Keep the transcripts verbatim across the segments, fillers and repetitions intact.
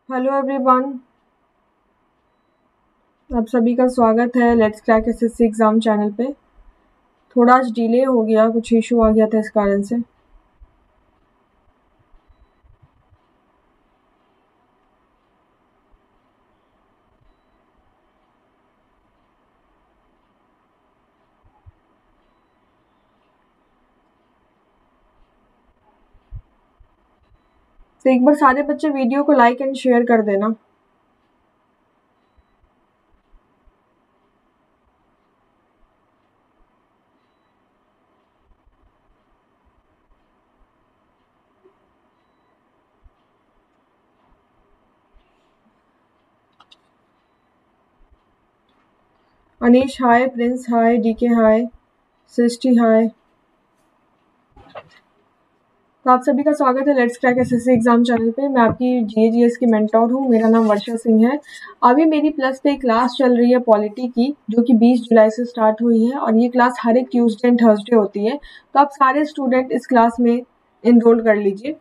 Hello everyone, आप सभी का स्वागत है let's crack SSC exam channel पे। थोड़ा आज डिले हो गया, कुछ इशू आ गया था इस कारण से। तो एक बार सारे बच्चे वीडियो को लाइक एंड शेयर कर देना। Anish hi, Prince hi, DK hi, Srishti hi. तो आप सभी का स्वागत है let's crack SSC exam channel पे। मैं आपकी जीएजीएस की मेंटोर हूँ, मेरा नाम वर्षा सिंह है। अभी मेरी प्लस पे क्लास चल रही है पॉलिटी की, जो कि बीस जुलाई से स्टार्ट हुई है और ये क्लास हर एक ट्यूसडे एंड थर्सडे होती है। तो आप सारे स्टूडेंट इस क्लास में इनरोल कर लीजिए।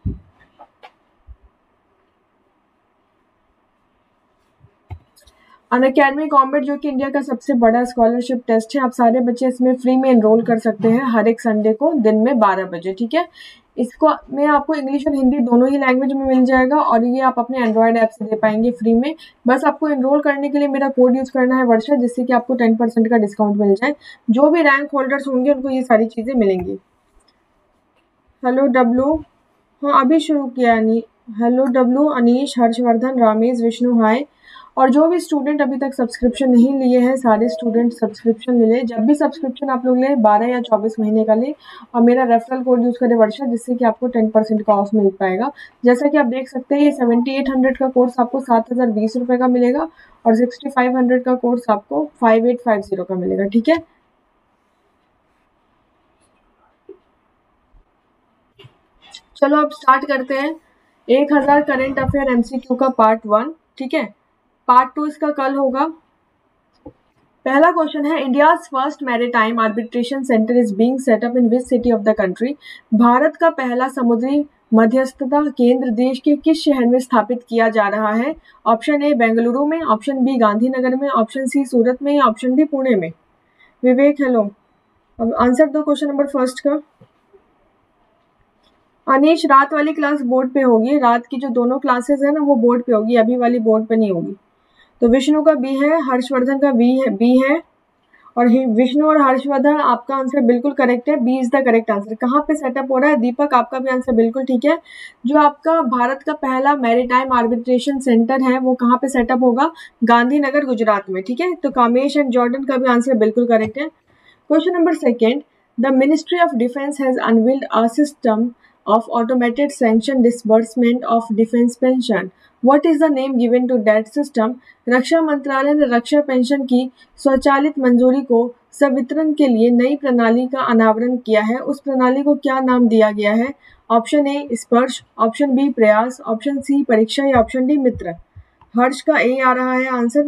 अनअकैडमी कॉम्बैट जो कि इंडिया का सबसे बड़ा स्कॉलरशिप टेस्ट है, आप सारे बच्चे इसमें फ्री में एनरोल कर सकते हैं हर एक संडे को दिन में बारह बजे। ठीक है, इसको में आपको इंग्लिश और हिंदी दोनों ही लैंग्वेज में मिल जाएगा और ये आप अपने एंड्रॉयड ऐप से दे पाएंगे फ्री में। बस आपको एनरोल करने के लिए मेरा कोड यूज करना है वर्षा, जिससे कि आपको टेन परसेंट का डिस्काउंट मिल जाए। जो भी रैंक होल्डर्स होंगे उनको ये सारी चीजें मिलेंगी। हेलो डब्लू, हाँ अभी शुरू किया। Hello W, Anish, Harshvardhan, Ramesh, Vishnu hi. और जो भी स्टूडेंट अभी तक सब्सक्रिप्शन नहीं लिए हैं, सारे स्टूडेंट सब्सक्रिप्शन ले लें। जब भी सब्सक्रिप्शन आप लोग लें बारह या चौबीस महीने का लें और मेरा रेफरल कोड यूज करें वर्षा, जिससे कि आपको टेन परसेंट का ऑफ मिल पाएगा। जैसा कि आप देख सकते हैं ये सेवेंटी एट हंड्रेड का कोर्स आपको सात हजार बीस रुपए का मिलेगा और सिक्सटी फाइव हंड्रेड का कोर्स आपको फाइव एट फाइव जीरो का मिलेगा। ठीक है, चलो अब स्टार्ट करते हैं। एक हजार करेंट अफेयर एमसीक्यू का पार्ट वन। ठीक है, पार्ट टू इसका कल होगा। पहला क्वेश्चन है, India's first maritime arbitration centre is being set up in which city of the country. Bharat का पहला समुद्री मध्यस्थता केंद्र देश के किस शहर में स्थापित किया जा रहा है? ऑप्शन ए बेंगलुरु में, ऑप्शन बी गांधीनगर में, ऑप्शन सी सूरत में या ऑप्शन डी पुणे में। विवेक हेलो, अब आंसर दो क्वेश्चन नंबर फर्स्ट का। अनीश, रात वाली क्लास बोर्ड पे होगी, रात की जो दोनों क्लासेस है ना वो बोर्ड पे होगी, अभी वाली बोर्ड पे नहीं होगी। तो विष्णु का बी है, हर्षवर्धन का बी है बी है और विष्णु और हर्षवर्धन आपका आंसर बिल्कुल करेक्ट है, B is the correct answer. कहाँ पे सेटअप हो रहा है? दीपक आपका भी आंसर बिल्कुल ठीक है। जो आपका भारत का पहला मैरीटाइम आर्बिट्रेशन सेंटर है वो कहाँ पे सेटअप होगा? गांधीनगर, गुजरात में। ठीक है, तो कामेश एंड जॉर्डन का भी आंसर बिल्कुल करेक्ट है। Question number second, the ministry of defence has unveiled a system of automated sanction disbursement of defense pension. What is the name given to that system? रक्षा मंत्रालय ने रक्षा पेंशन की स्वचालित मंजूरी को संवितरण के लिए नई प्रणाली का अनावरण किया है। उस प्रणाली को क्या नाम दिया गया है? Option A Sparsh, option B Prayas, option C Pariksha या ऑप्शन डी मित्र। हर्ष का ए आ रहा है आंसर।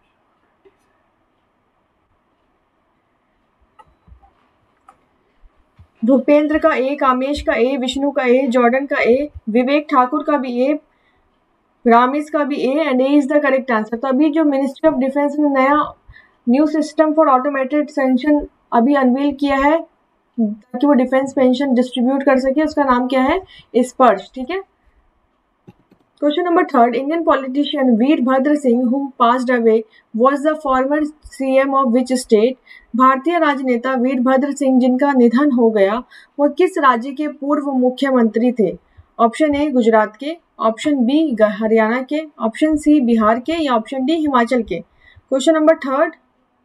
भूपेंद्र का ए, कामेश का ए, विष्णु का ए, जॉर्डन का ए, विवेक ठाकुर का भी ए, रामेश का भी A and A is the correct answer. तो अभी जो मिनिस्ट्री ऑफ डिफेंस ने नया new system for automated sanction अभी अनवील किया है ताकि वो डिफेंस पेंशन डिस्ट्रीब्यूट कर सके, उसका नाम क्या है? स्पर्श। ठीक है, question number third, Indian politician Virbhadra Singh who passed away was the former CM of which state. भारतीय राजनेता वीरभद्र सिंह जिनका निधन हो गया वो किस राज्य के पूर्व मुख्यमंत्री थे? ऑप्शन ए गुजरात के, ऑप्शन बी हरियाणा के, ऑप्शन सी बिहार के या ऑप्शन डी हिमाचल के। क्वेश्चन नंबर थर्ड,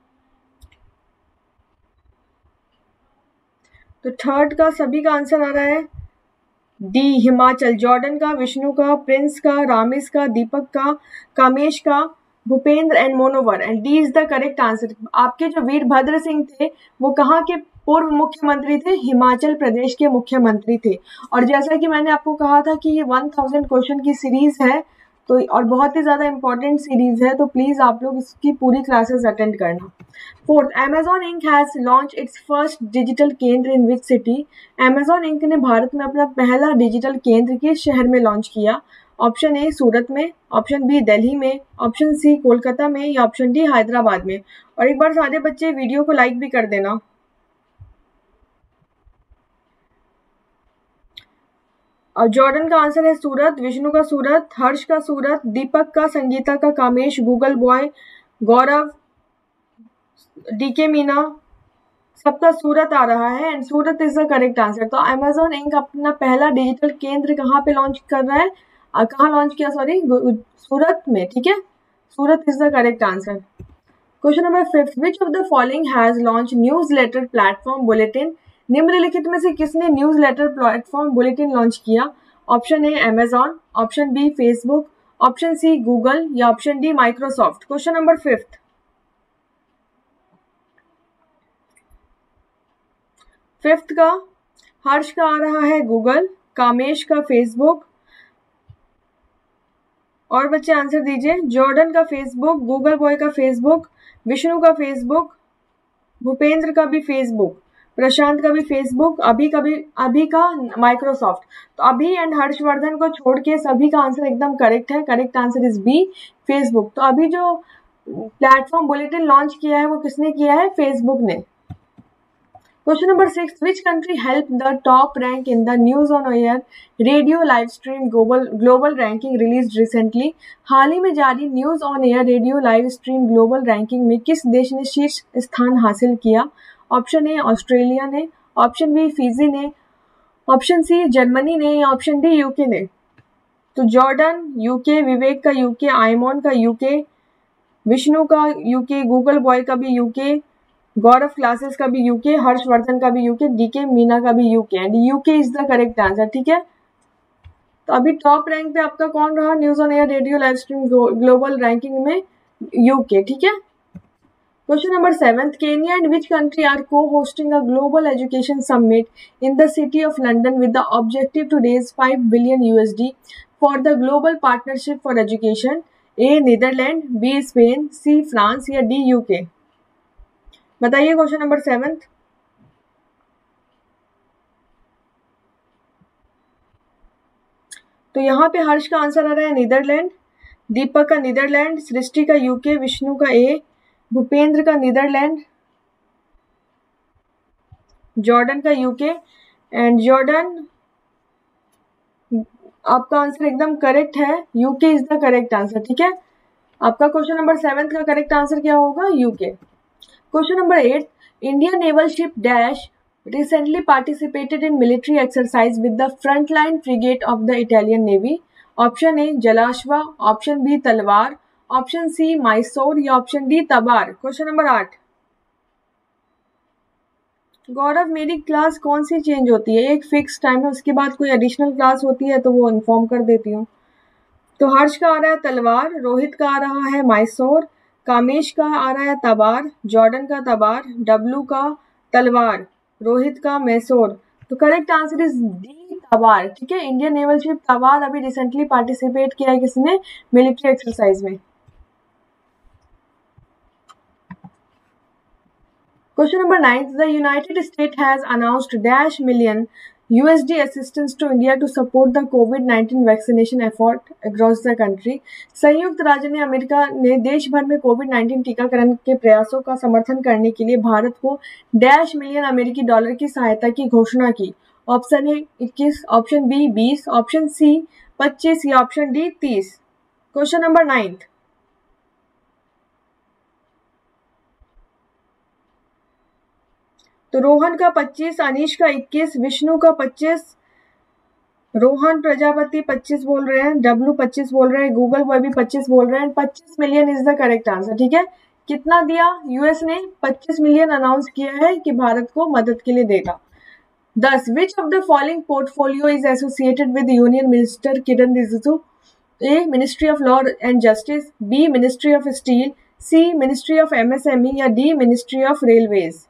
तो थर्ड का सभी का आंसर आ रहा है डी हिमाचल। जॉर्डन का, विष्णु का, प्रिंस का, रामेश का, दीपक का, कामेश का, Bhupendra and Monowar and D is the correct answer. आपके जो वीरभद्र सिंह थे वो कहाँ के पूर्व मुख्यमंत्री थे? हिमाचल प्रदेश के मुख्यमंत्री थे। और जैसा कि मैंने आपको कहा था कि ये वन थाउजेंड क्वेश्चन की सीरीज है तो और बहुत ही ज्यादा इंपॉर्टेंट सीरीज है, तो प्लीज आप लोग इसकी पूरी क्लासेस अटेंड करना। Fourth, Amazon Inc has launch its first digital Kendra in which city. Amazon Inc ने भारत में अपना पहला डिजिटल केंद्र किस शहर में लॉन्च किया? ऑप्शन ए सूरत में, ऑप्शन बी दिल्ली में, ऑप्शन सी कोलकाता में या ऑप्शन डी हैदराबाद में। और एक बार सारे बच्चे वीडियो को लाइक भी कर देना। और जॉर्डन का आंसर है सूरत, विष्णु का सूरत, हर्ष का सूरत, दीपक का, संगीता का Kamesh, Google boy, Gaurav, DK Meena, सबका सूरत आ रहा है and Surat is the correct answer. तो अमेजॉन इंक अपना पहला डिजिटल केंद्र कहाँ पे लॉन्च कर रहा है, कहाँ लॉन्च किया, सॉरी सूरत में, ठीक है, Surat is the correct answer. Question number fifth, which of the following has launch newsletter platform bulletin, निम्नलिखित में से किसने newsletter platform bulletin launch किया? Option A Amazon, option B Facebook, option C Google या option D Microsoft. Question number fifth, fifth का हर्ष का आ रहा है गूगल, कामेश का फेसबुक, और बच्चे आंसर दीजिए। जॉर्डन का फेसबुक, गूगल बॉय का फेसबुक, विष्णु का फेसबुक, भूपेंद्र का भी फेसबुक, प्रशांत का भी फेसबुक, अभी का भी अभी का माइक्रोसॉफ्ट। तो अभी एंड हर्षवर्धन को छोड़ के सभी का आंसर एकदम करेक्ट है। Correct answer is B Facebook. तो अभी जो प्लेटफॉर्म बुलेटिन लॉन्च किया है वो किसने किया है? फेसबुक ने। Question number six, which country help the top rank in the news on air radio live stream global global ranking release recently. हाल ही में जारी news on air radio live stream global ranking में किस देश ने शीर्ष स्थान हासिल किया? ऑप्शन ए ऑस्ट्रेलिया ने, ऑप्शन बी फिजी ने, ऑप्शन सी जर्मनी ने या ऑप्शन डी यूके ने। तो जॉर्डन यूके, विवेक का यूके, आयमोन का यूके, विष्णु का यूके, गूगल बॉय का भी यूके, गौरव क्लासेस का भी यूके, हर्षवर्धन का भी यूके, डीके मीना का भी UK and UK is the correct answer. ठीक है, तो अभी टॉप रैंक पे आपका कौन रहा news on air radio live stream global ranking में? यूके। ठीक है, question number seventh, Kenya and which country are co hosting a global education summit in the city of London with the objective to raise five billion USD for the global partnership for education. A Netherland, B Spain, C France या D UK. बताइए question number seventh. तो यहाँ पे हर्ष का answer आ रहा है Netherlands, दीपक का नीदरलैंड, सृष्टि का यूके, विष्णु का ए, भूपेंद्र का नीदरलैंड, जॉर्डन का यूके एंड जॉर्डन आपका आंसर एकदम करेक्ट है, UK is the correct answer. ठीक है, आपका क्वेश्चन नंबर सेवेंथ का करेक्ट आंसर क्या होगा? UK. Question number eight, Indian naval ship dash recently participated in military exercise with the frontline frigate of the Italian Navy. Option A Jalashwa, option B Talwar, option C Mysore या option D Tabar. Question number आठ, गौरव मेरी class कौन सी change होती है? एक fix time है, उसके बाद कोई एडिशनल क्लास होती है तो वो इन्फॉर्म कर देती हूँ। तो हर्ष का आ रहा है तलवार, रोहित का आ रहा है मैसूर, कामेश का आ रहा है तबार, जॉर्डन का तबार, डब्लू का तलवार, रोहित का मैसूर। तो correct answer is D Tabar. ठीक है, इंडियन नेवल शिप तबार अभी रिसेंटली पार्टिसिपेट किया है किसने? मिलिट्री एक्सरसाइज में। Question number nine, the United State has announced dash million U S D assistance to India to support the COVID nineteen vaccination effort across the country. संयुक्त राज्य ने America ने देश भर में कोविड नाइनटीन टीकाकरण के प्रयासों का समर्थन करने के लिए भारत को डैश मिलियन अमेरिकी डॉलर की सहायता की घोषणा की। ऑप्शन है इक्कीस, ऑप्शन बी बीस, ऑप्शन सी पच्चीस या ऑप्शन डी तीस। क्वेश्चन नंबर नाइन्थ, तो रोहन का पच्चीस, अनीश का इक्कीस, विष्णु का पच्चीस, रोहन प्रजापति पच्चीस बोल रहे हैं, डब्लू पच्चीस बोल रहे हैं, गूगल बॉय भी पच्चीस बोल रहे हैं। पच्चीस million is the correct answer. ठीक है, कितना दिया? यूएस ने पच्चीस मिलियन अनाउंस किया है कि भारत को मदद के लिए देगा। दस, which of the following portfolio is associated with union minister Kiran Rijiju? A ministry of law and justice, B ministry of steel, C ministry of MSME या डी मिनिस्ट्री ऑफ रेलवेज।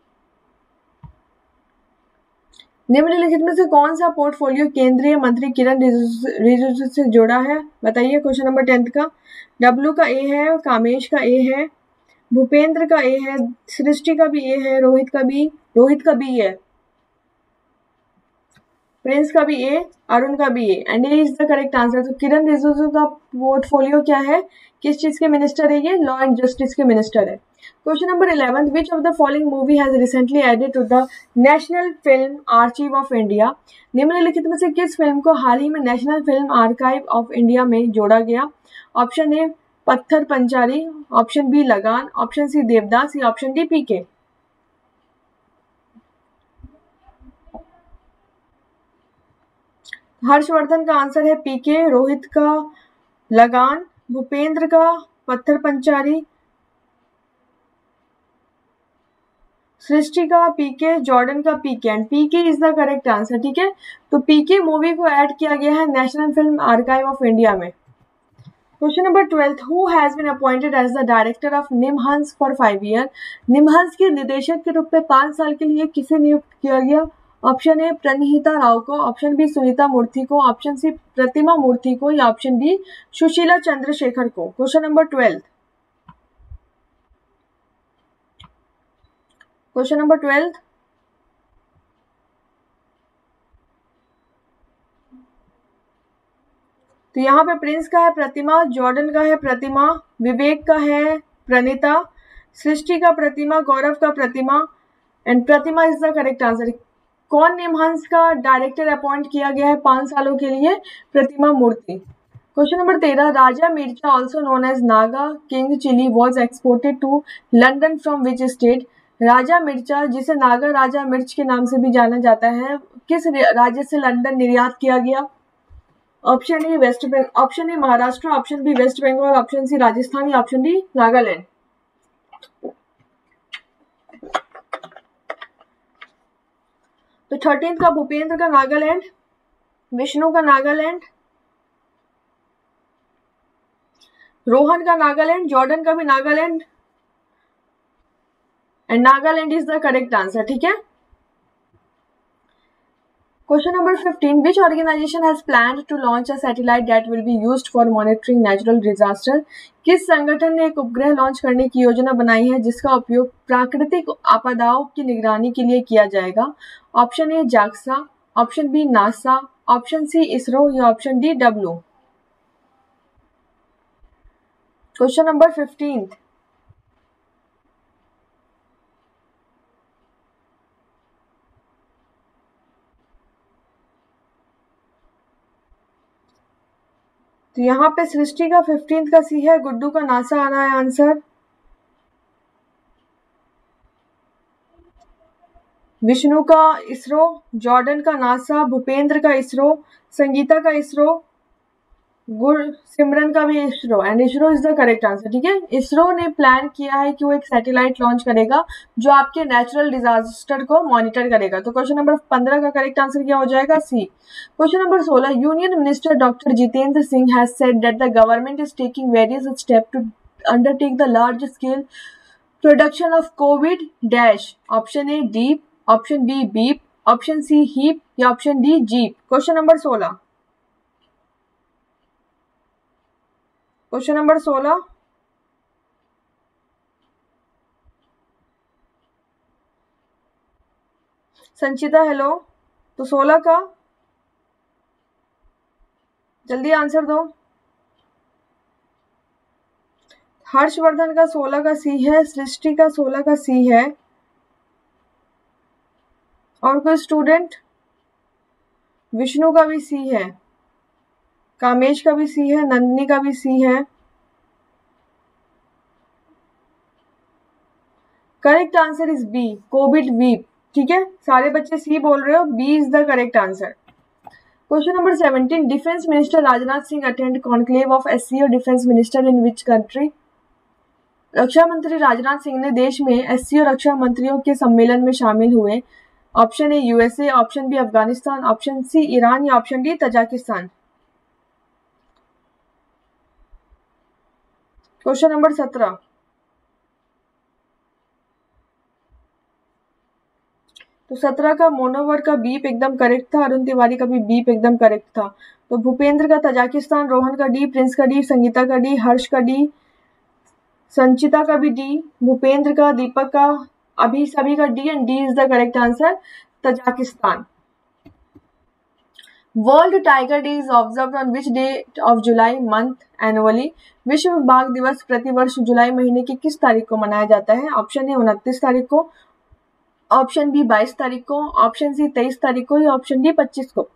निम्नलिखित में से कौन सा पोर्टफोलियो केंद्रीय मंत्री किरण रिजिजू से जुड़ा है? बताइए क्वेश्चन नंबर टेंथ का। डब्लू का ए है, कामेश का ए है, भूपेंद्र का ए है, सृष्टि का भी ए है, रोहित का भी रोहित का बी है। प्रिंस का भी ए, अरुण का भी A, and A is the correct answer. तो किरण रिजिजू का पोर्टफोलियो क्या है, किस चीज के मिनिस्टर है ये, लॉ एंड जस्टिस के मिनिस्टर है। Question number eleven, which of the following movie has recently added to the national film archive of India. निम्नलिखित में से किस फिल्म को हाल ही में national film archive of India में जोड़ा गया। Option A Pather Panchali, option B Lagaan, option C Devdas या ऑप्शन डी पीके। हर्षवर्धन का आंसर है पीके, रोहित का लगान, भूपेंद्र का पत्थर पंचारी, सृष्टि का पीके, जॉर्डन का PK, and PK is the correct answer. ठीक है, तो पीके मूवी को ऐड किया गया है national film archive of India में। Question number twelfth, who has been appointed as the director of NIMHANS for five year. NIMHANS के निदेशक के रूप में पांच साल के लिए किसे नियुक्त किया गया। ऑप्शन ए प्रणहिता राव को, ऑप्शन बी सुनीता मूर्ति को, ऑप्शन सी प्रतिमा मूर्ति को या ऑप्शन डी सुशीला चंद्रशेखर को। Question number twelfth question number twelfth तो यहाँ पे प्रिंस का है प्रतिमा, जॉर्डन का है प्रतिमा, विवेक का है प्रणीता, सृष्टि का प्रतिमा, गौरव का Pratima, and Pratima is the correct answer. कौन निमहंस का डायरेक्टर अपॉइंट किया गया है पांच सालों के लिए, प्रतिमा मूर्ति। क्वेश्चन नंबर तेरह, Raja Mircha also known as Naga king chilli was exported to London from which state. Raja Mircha, जिसे नागा राजा मिर्च के नाम से भी जाना जाता है, किस राज्य से लंदन निर्यात किया गया। Option A West Bengal, option A Maharashtra, option B West Bengal, option C Rajasthan या ऑप्शन डी नागालैंड। तो थर्टीन का भूपेंद्र का नागालैंड, विष्णु का नागालैंड, रोहन का नागालैंड, जॉर्डन का भी Nagaland, and Nagaland is the correct answer. ठीक है, question number fifteen, which organisation has planned to launch a satellite that will be used for monitoring natural disaster. किस संगठन ने एक उपग्रह लॉन्च करने की योजना बनाई है जिसका उपयोग प्राकृतिक आपदाओं की निगरानी के लिए किया जाएगा। Option A JAXA, option B NASA, option C ISRO या option D W. Question number fifteen, तो यहाँ पे सृष्टि का फिफ्टींथ का सी है, गुड्डू का नासा आ रहा है आंसर, विष्णु का इसरो, जॉर्डन का नासा, भूपेंद्र का इसरो, संगीता का इसरो, गुर सिमरन का भी ISRO, and ISRO is the correct answer. ठीक है, इसरो ने प्लान किया है कि वो एक सैटेलाइट लॉन्च करेगा जो आपके नेचुरल डिजास्टर को मॉनिटर करेगा। तो क्वेश्चन नंबर पंद्रह का करेक्ट आंसर क्या हो जाएगा, सी। क्वेश्चन नंबर सोलह, union minister doctor Jitendra Singh has said that the government is taking various step to undertake the large scale production of Covid dash. Option A deep, option B beep, option C heap या option D jeep. Question number सोलह question number सोलह Sanchita hello, तो सोलह का जल्दी answer दो। हर्षवर्धन का सोलह का सी है, सृष्टि का सोलह का सी है, और कोई स्टूडेंट, विष्णु का भी सी है, कामेश का भी सी है, नंदिनी का भी सी है। Correct answer is B, Covid weep. ठीक है, सारे बच्चे सी बोल रहे हो, B is the correct answer. Question number seventeen, defence minister Rajnath Singh attend conclave of SCO defence minister in which country. रक्षा मंत्री राजनाथ सिंह ने देश में एससीओ रक्षा मंत्रियों के सम्मेलन में शामिल हुए। Option A USA, option B Afghanistan, option C Iran या option D Tajikistan. Question number सत्रह, तो सत्रह का मोनोवर का बीप एकदम करेक्ट था, अरुण तिवारी का भी बीप एकदम करेक्ट था। तो भूपेंद्र का तजाकिस्तान, रोहन का डी, प्रिंस का डी, संगीता का डी, हर्ष का डी, संचिता का भी डी, भूपेंद्र का, दीपक का, अभी सभी का D, and D is the correct answer Tajikistan. World tiger day is observe on which date of July month annually. विश्व बाघ दिवस प्रतिवर्ष जुलाई महीने की किस तारीख को मनाया जाता है? ऑप्शन ए उनतीस तारीख को, ऑप्शन बी बाईस तारीख को, ऑप्शन सी तेईस तारीख को या ऑप्शन डी पच्चीस को।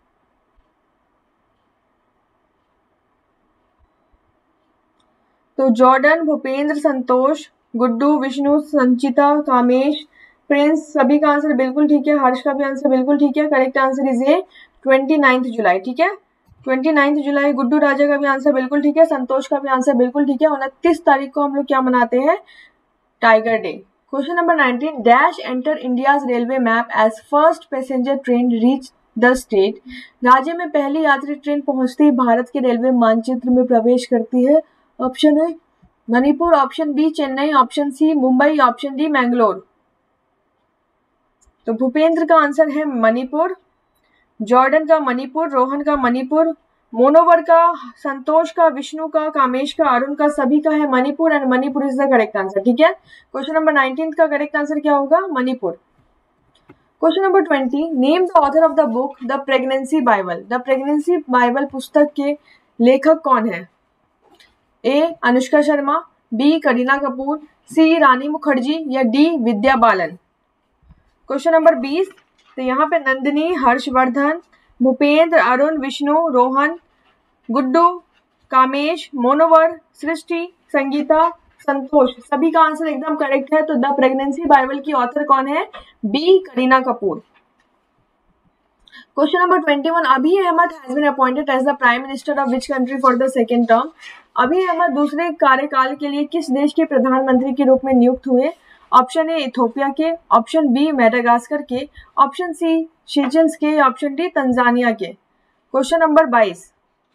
तो जॉर्डन, भूपेंद्र, संतोष, गुड्डू, विष्णु, संचिता, कामेश, प्रिंस, सभी का आंसर बिल्कुल ठीक है। हर्ष का भी आंसर बिल्कुल ठीक है। Correct answer is A twenty ninth July. ठीक है, twenty ninth July. Guddu Raja का भी आंसर बिल्कुल ठीक है। संतोष का भी आंसर बिल्कुल ठीक है। उनतीस तारीख को हम लोग क्या मनाते हैं? Tiger day. Question number nineteen, dash enter India's railway map as first passenger train reach the state. राज्य में पहली यात्री ट्रेन पहुंचते ही भारत के रेलवे मानचित्र में प्रवेश करती है। ऑप्शन है Manipur, option B Chennai, option C Mumbai, option D Mangalore. तो भूपेंद्र का आंसर है मणिपुर, जॉर्डन का मणिपुर, रोहन का मणिपुर, मोनोवर का, संतोष का, विष्णु का, कामेश का, अरुण का, सभी का है Manipur and Manipur is the correct answer. ठीक है, क्वेश्चन नंबर नाइनटीन का करेक्ट आंसर क्या होगा? Manipur. Question number twenty, name the author of the book the pregnancy bible. The pregnancy bible पुस्तक के लेखक कौन है? A Anushka Sharma, B Kareena Kapoor, C Rani Mukherjee या D Vidya Balan. Question number बीस, तो यहाँ पे नंदिनी, हर्षवर्धन, भूपेंद्र, अरुण, विष्णु, रोहन, गुड्डू, कामेश, मोनोवर, सृष्टि, संगीता, संतोष, सभी का आंसर एकदम करेक्ट है। तो द प्रेगनेंसी बाइबल की ऑथर कौन है? B Kareena Kapoor. Question number twenty one, Abiy Ahmed has been appointed as the prime minister of which country for the second term. Abiy Ahmed दूसरे कार्यकाल के लिए किस देश के प्रधानमंत्री के रूप में नियुक्त हुए? ऑप्शन ए इथोपिया के, ऑप्शन बी मेडागास्कर के, ऑप्शन सी शीचल्स के, ऑप्शन डी तंजानिया के। क्वेश्चन नंबर बाईस,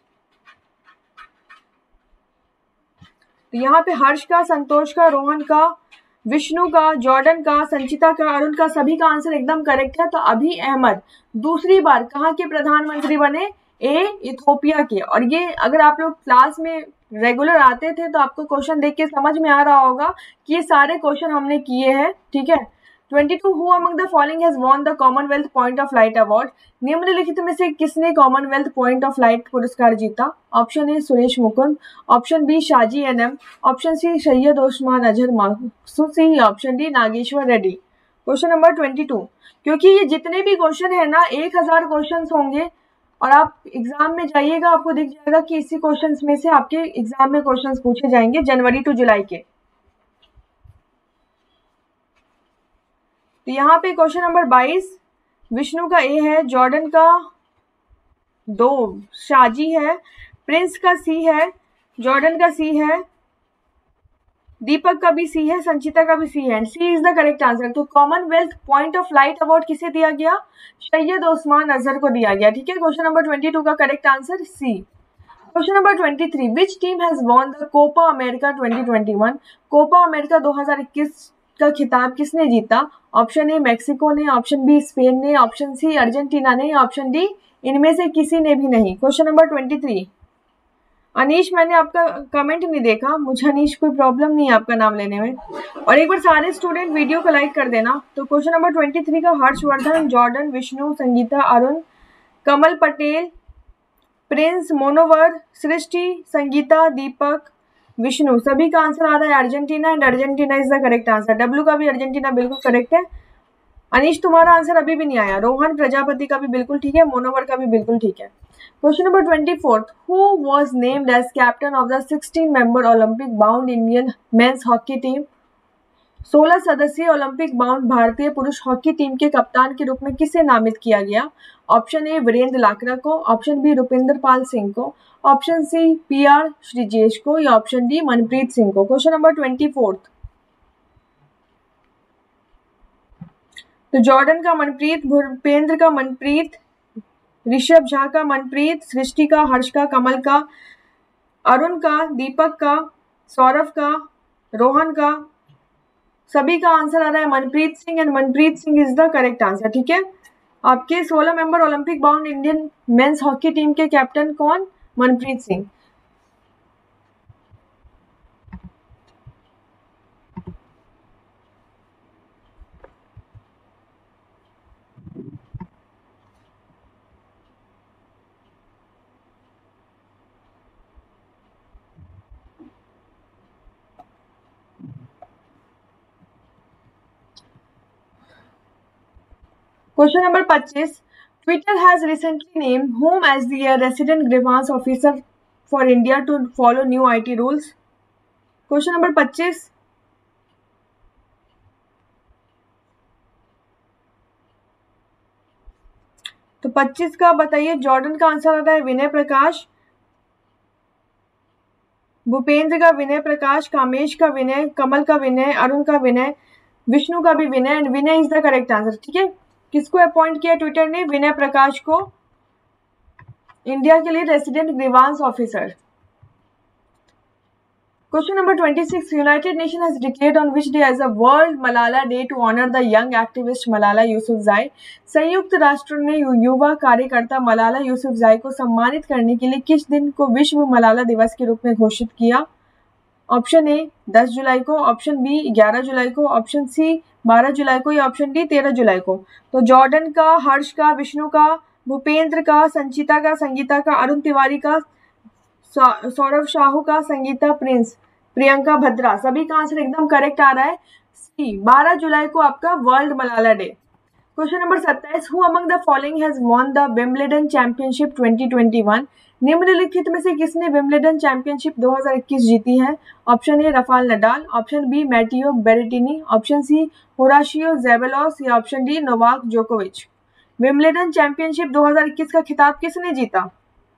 तो यहाँ पे हर्ष का, संतोष का, रोहन का, विष्णु का, जॉर्डन का, संचिता का, अरुण का, सभी का आंसर एकदम करेक्ट है। तो अभी अहमद दूसरी बार कहाँ के प्रधानमंत्री बने? ए इथोपिया के। और ये अगर आप लोग क्लास में रेगुलर आते थे तो आपको क्वेश्चन देख के समझ में आ रहा होगा कि ये सारे क्वेश्चन हमने किए हैं। ठीक है, twenty two, who among the following has won the Commonwealth point of light award. निम्नलिखित में से किसने कॉमनवेल्थ पॉइंट ऑफ लाइट पुरस्कार जीता? Option A Suresh Mukund, option B Shaji NM, option C Syed Osman Azhar Masoosi, option D Nageshwar Reddy. Question number twenty two, क्योंकि ये जितने भी क्वेश्चन है ना एक हजार क्वेश्चन होंगे और आप एग्जाम में जाइएगा आपको दिख जाएगा कि इसी क्वेश्चंस में से आपके एग्जाम में क्वेश्चंस पूछे जाएंगे जनवरी टू जुलाई के। तो यहाँ पे क्वेश्चन नंबर बाईस, विष्णु का ए है, जॉर्डन का दो, शाजी है, प्रिंस का सी है, जॉर्डन का सी है, दीपक का भी सी है, संचिता का भी सी है, C is the correct answer. तो Commonwealth point of light award किसे दिया गया? सैयद ओस्मान अजहर को दिया गया। ठीक है, क्वेश्चन नंबर ट्वेंटी टू का correct answer C. Question number twenty three, which team has won the Copa America twenty twenty one. Copa America दो हज़ार इक्कीस का खिताब किसने जीता? ऑप्शन ए मैक्सिको ने, ऑप्शन बी स्पेन ने, ऑप्शन सी अर्जेंटीना ने, ऑप्शन डी इनमें से किसी ने भी नहीं। Question number twenty three, Anish मैंने आपका कमेंट नहीं देखा, मुझे अनीश कोई प्रॉब्लम नहीं है आपका नाम लेने में। और एक बार सारे स्टूडेंट वीडियो को लाइक कर देना। तो क्वेश्चन नंबर ट्वेंटी थ्री का हर्षवर्धन, जॉर्डन, विष्णु, संगीता, अरुण, कमल पटेल, प्रिंस, मोनोवर, सृष्टि, संगीता, दीपक, विष्णु, सभी का आंसर आ रहा है Argentina and Argentina is the correct answer. W का भी अर्जेंटीना बिल्कुल करेक्ट है। अनीश तुम्हारा आंसर अभी भी नहीं आया। रोहन प्रजापति का भी बिल्कुल ठीक है, मोनोवर का भी बिल्कुल ठीक है। Question number twenty fourth, who was named as captain of the sixteen member Olympic bound Indian men's hockey team. सोलह सदस्यीय ओलंपिक बाउंड भारतीय पुरुष हॉकी टीम के कप्तान के रूप में किसे नामित किया गया? ऑप्शन ए वीरेंद्र लाकरा को, ऑप्शन बी रुपिंदर पाल सिंह को, option C P R Sreejesh को या ऑप्शन डी मनप्रीत सिंह को। क्वेश्चन नंबर ट्वेंटी फोर्थ, तो जॉर्डन का मनप्रीत, भूपेंद्र का मनप्रीत, ऋषभ झा का मनप्रीत, सृष्टि का, हर्ष का, कमल का, अरुण का, दीपक का, सौरभ का, रोहन का, सभी का आंसर आ रहा है Manpreet Singh and Manpreet Singh is the correct answer. ठीक है, आपके सोलह member Olympic bound Indian men's hockey team के कैप्टन कौन? मनप्रीत सिंह। क्वेश्चन नंबर पच्चीस, Twitter has recently named whom as the resident grievance officer for India to follow new I T rules. Question number पच्चीस, तो पच्चीस का बताइए। जॉर्डन का answer आ रहा है विनय प्रकाश, भूपेंद्र का विनय प्रकाश, कामेश का विनय, कमल का विनय, अरुण का विनय, विष्णु का भी Vinay, and Vinay is the correct answer. ठीक है, किसको अपॉइंट किया ट्विटर ने? विनय प्रकाश को इंडिया के लिए resident grievance officer. Question number twenty-six, United Nation has declared on which day as a world Malala day to honour the young activist Malala Yousafzai. संयुक्त राष्ट्र ने युवा कार्यकर्ता मलाला यूसुफजाई को सम्मानित करने के लिए किस दिन को विश्व मलाला दिवस के रूप में घोषित किया? ऑप्शन ए दस जुलाई को, ऑप्शन बी ग्यारह जुलाई को, ऑप्शन सी बारह जुलाई को, या ऑप्शन डी तेरह जुलाई को। तो जॉर्डन का, हर्ष का, विष्णु का, भूपेंद्र का, संचिता का, संगीता का, अरुण तिवारी का, सौरभ साहू का, संगीता, प्रिंस, प्रियंका भद्रा, सभी का आंसर एकदम करेक्ट आ रहा है सी, बारह जुलाई को आपका world Malala day. Question number सत्ताईस, who among the following has won the Wimbledon championship twenty twenty one. निम्नलिखित में से किसने विंबलडन चैंपियनशिप दो हज़ार इक्कीस जीती है? Option A Rafael Nadal, option B Matteo Berrettini, option C Horacio Zeballos, या ऑप्शन डी नोवाक जोकोविच। विंबलडन चैंपियनशिप दो हज़ार इक्कीस का खिताब किसने जीता?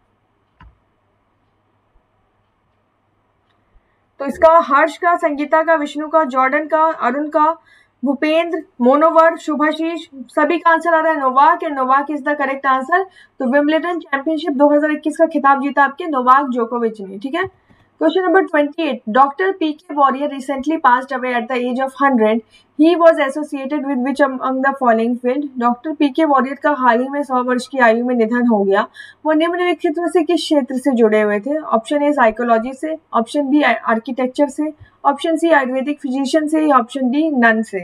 तो इसका हर्ष का, संगीता का, विष्णु का, जॉर्डन का, अरुण का, भूपेंद्र, मोनोवर, शुभाशीष, सभी का आंसर आ रहा है Novak, and Novak is the correct answer. तो विंबलडन चैंपियनशिप दो हज़ार इक्कीस का खिताब जीता आपके नोवाक जोकोविच ने। ठीक है, क्वेश्चन नंबर अट्ठाईस, doctor P K Warrier recently passed away at the age of hundred. He was associated with which among the following field. Doctor P K Warrier का हाल ही में सौ वर्ष की आयु में निधन हो गया। वो निम्नलिखित में से किस क्षेत्र से जुड़े हुए थे? ऑप्शन ए साइकोलॉजी से, ऑप्शन बी आर्किटेक्चर से, ऑप्शन सी आयुर्वेदिक फिजिशियन से, या ऑप्शन डी नन से।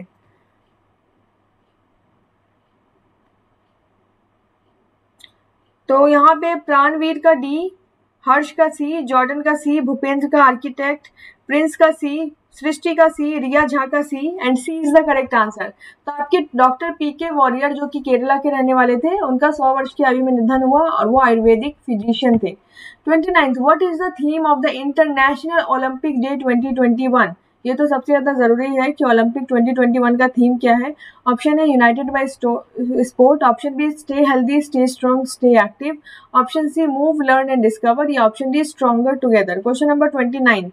तो यहाँ पे प्राणवीर का डी, हर्ष का सी, जॉर्डन का सी, भूपेंद्र का आर्किटेक्ट, प्रिंस का सी, सृष्टि का सी, रिया झा का C, and C is the correct answer. तो आपके डॉक्टर पी के वॉरियर जो कि केरला के रहने वाले थे, उनका सौ वर्ष की आयु में निधन हुआ और वो आयुर्वेदिक फिजिशियन थे। Twenty ninth, what is the theme of the international Olympic day twenty twenty one. ये तो सबसे ज्यादा जरूरी है कि ओलंपिक ट्वेंटी ट्वेंटी वन का थीम क्या है। ऑप्शन है united by sport, option B stay healthy, stay strong, stay active, option C move, learn and discover, या option D stronger together. Question number twenty ninth,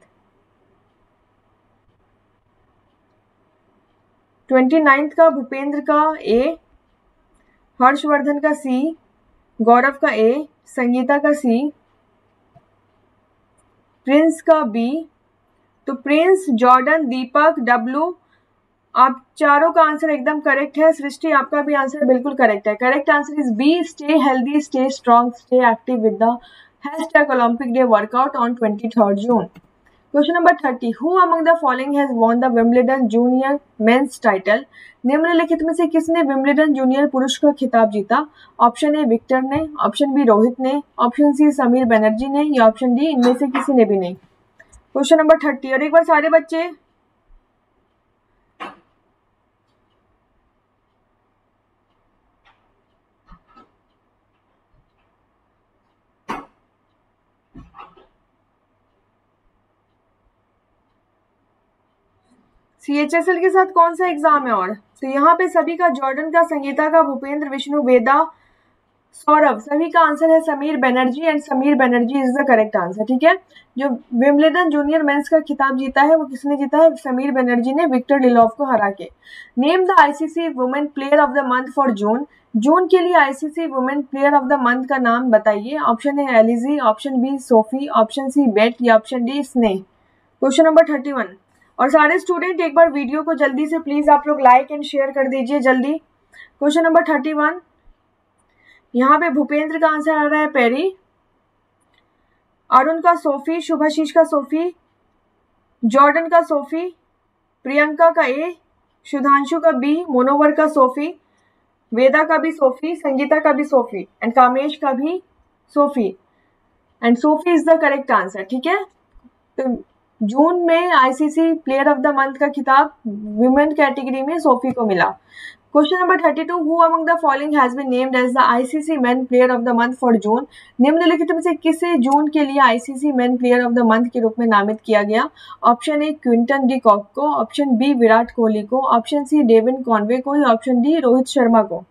twenty ninth का भूपेंद्र का ए, हर्षवर्धन का सी, गौरव का A, Sangeeta का सी, प्रिंस का B. तो Prince, Jordan, Deepak, W, आप चारों का आंसर एकदम करेक्ट है। सृष्टि, आपका भी आंसर बिल्कुल करेक्ट है। Correct answer is B, stay healthy, stay strong, stay active with the hashtag Olympic day workout on twenty third June. Question number thirty, who among the following has won the Wimbledon junior men's title. निम्नलिखित में से किसने Wimbledon junior पुरुष का खिताब जीता? Option A Victor ने, option B Rohit ने, ऑप्शन सी समीर बनर्जी ने, या ऑप्शन डी इनमें से किसी ने भी नहीं। क्वेश्चन नंबर थर्टी, और एक बार सारे बच्चे सी एच एस एल के साथ कौन सा एग्जाम है? और तो यहाँ पे सभी का, जॉर्डन का, संगीता का, भूपेंद्र, विष्णु, वेदा, सौरभ, सभी का आंसर है Sameer Banerjee, and Sameer Banerjee is the correct answer. ठीक है, जो विंबलडन जूनियर मेंस का खिताब जीता है वो किसने जीता है? समीर बनर्जी ने, विक्टर डिलॉव को हरा के। Name the ICC women player of the month for June. जून के लिए ICC women player of the month का नाम बताइए। ऑप्शन है Ellyse, option B Sophie, option C Beth, या option D Sneh. Question number thirty one, और सारे स्टूडेंट एक बार वीडियो को जल्दी से प्लीज आप लोग लाइक एंड शेयर कर दीजिए जल्दी। क्वेश्चन नंबर थर्टी वन, यहाँ पे भूपेंद्र का आंसर आ रहा है पेरी, अरुण का सोफी, शुभाशीष का सोफी, जॉर्डन का सोफी, प्रियंका का ए, सुधांशु का बी, मोनोवर का सोफी, वेदा का भी सोफी, संगीता का भी सोफी, एंड कामेश का भी Sophie, and Sophie is the correct answer. ठीक है, तो जून में ICC player of the month का खिताब वुमेन कैटेगरी में सोफी को मिला। Question number thirty two, who among the following has been named as the ICC men player of the month for June. निम्नलिखित में से किसे जून के लिए ICC men player of the month के रूप में नामित किया गया। ऑप्शन ए क्विंटन डी कॉक को, ऑप्शन बी विराट कोहली को, ऑप्शन सी डेविन कॉनवे को, या ऑप्शन डी रोहित शर्मा को।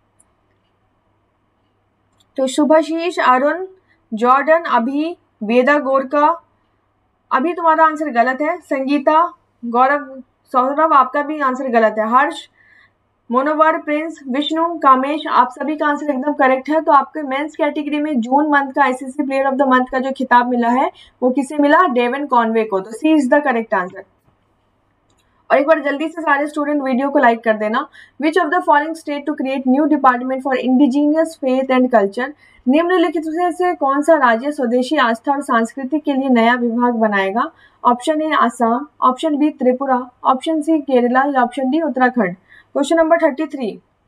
तो शुभाशीष, अरुण, जॉर्डन, अभी, वेदा गोरका। अभी तुम्हारा आंसर गलत है। संगीता, गौरव, सौरभ आपका भी आंसर गलत है। हर्ष, मोनोवर, प्रिंस, विष्णु, कामेश, आप सभी का आंसर एकदम करेक्ट है। तो आपके मेंस कैटेगरी में जून मंथ का ICC player of the month का जो खिताब मिला है वो किसे मिला, डेविन कॉनवे को। तो C is the correct answer. और एक बार जल्दी से सारे स्टूडेंट वीडियो को लाइक कर देना। Which of the following state to create new department for indigenous faith and culture. निम्नलिखित में से कौन सा राज्य स्वदेशी आस्था और संस्कृति के लिए नया विभाग बनाएगा। Option A Assam, option B Tripura, option C Kerala, या option D Uttarakhand. Question number thirty three,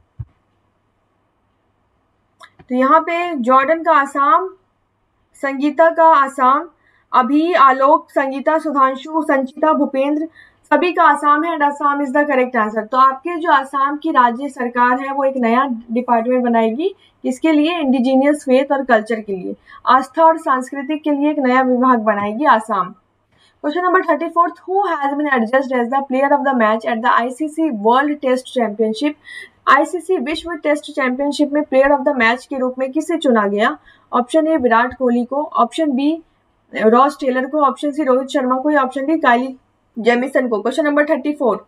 तो यहाँ पे जॉर्डन का आसाम, संगीता का आसाम, अभी, आलोक, संगीता, सुधांशु, संचिता, भूपेंद्र, सभी का आसाम है and Assam is the correct answer. तो आपके जो आसाम की राज्य सरकार है वो एक नया डिपार्टमेंट बनाएगी, किसके लिए, इंडिजीनियस फेथ और कल्चर के लिए, आस्था और सांस्कृतिक के लिए एक नया विभाग बनाएगी Assam. Question number thirty fourth, who has been adjudged as the player of the match at the ICC world test championship. ICC विश्व टेस्ट चैंपियनशिप में प्लेयर ऑफ द मैच के रूप में किसे चुना गया। ऑप्शन ए विराट कोहली को, ऑप्शन बी रॉस टेलर को, ऑप्शन सी रोहित शर्मा को, या ऑप्शन डी काइली जेमिसन को। क्वेश्चन नंबर थर्टी फोर,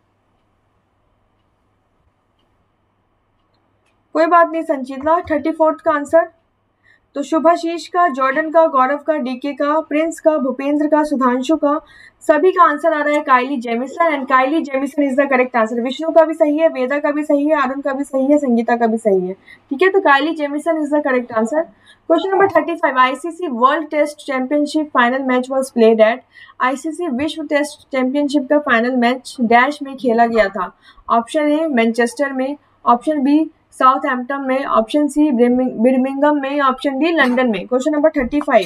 कोई बात नहीं संचिता, थर्टी फोर्थ का आंसर। तो शुभाशीष का, जॉर्डन का, गौरव का, डीके का, प्रिंस का, भूपेंद्र का, सुधांशु का, सभी का आंसर आ रहा है Kyle Jamieson and Kyle Jamieson is the correct answer. Vishnu का भी सही है, वेदा का भी सही है, अरुण का भी सही है, संगीता का भी सही है। ठीक है, तो Kyle Jamieson is the correct answer. Question number thirty five, ICC world test championship final match was played at. ICC विश्व टेस्ट चैंपियनशिप का फाइनल मैच डैश में खेला गया था। ऑप्शन ए मैनचेस्टर में, ऑप्शन बी साउथहैम्पटन में, option C Birmingham में, option D London में। Question number thirty five,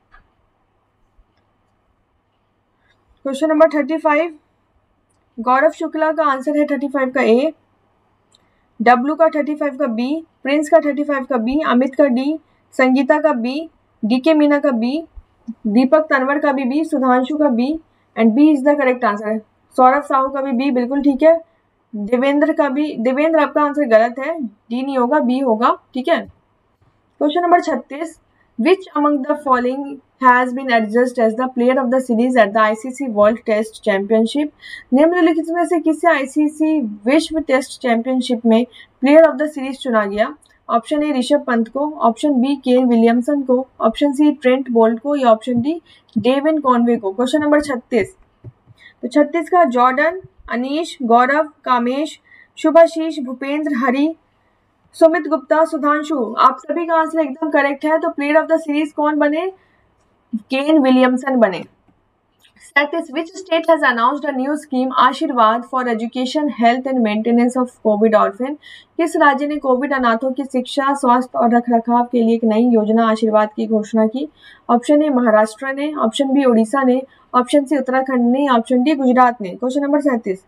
question number thirty five, Gaurav Shukla का आंसर है थर्टी फाइव का ए, डब्लू का थर्टी फाइव का बी, प्रिंस का थर्टी फाइव का बी, अमित का डी, संगीता का बी, डीके मीना का बी, दीपक तनवर का भी बी, सुधांशु का B and B is the correct answer. Saurabh Sahu का भी बी, बिल्कुल ठीक है। देवेंद्र का भी, देवेंद्र आपका आंसर गलत है, डी नहीं होगा, बी होगा। ठीक है, क्वेश्चन नंबर छत्तीस, which among the following has been adjudged as the player of the series at the ICC world test championship. निम्नलिखित में से किसे आईसीसी विश्व टेस्ट चैंपियनशिप में प्लेयर ऑफ द सीरीज चुना गया। ऑप्शन ए ऋषभ पंत को, ऑप्शन बी केन विलियमसन को, ऑप्शन सी ट्रेंट बोल्ट को, या ऑप्शन डी डेविन कॉनवे को। क्वेश्चन नंबर छत्तीस, तो छत्तीस का जॉर्डन, अनीश, गौरव, कामेश, शुभाशीष, भूपेंद्र, हरि, सुमित गुप्ता, सुधांशु, आप सभी का आंसर एकदम करेक्ट है। तो प्लेयर ऑफ द सीरीज कौन बने, केन विलियमसन बने। सैंतीस, which state has announced a new scheme आशीर्वाद for education, health and maintenance of COVID orphan। किस राज्य ने कोविड अनाथों की शिक्षा, स्वास्थ्य और रखरखाव के लिए एक नई योजना आशीर्वाद की घोषणा की। ऑप्शन ए महाराष्ट्र ने, ऑप्शन बी उड़ीसा ने, ऑप्शन सी उत्तराखंड ने, ऑप्शन डी गुजरात ने। क्वेश्चन नंबर सैंतीस,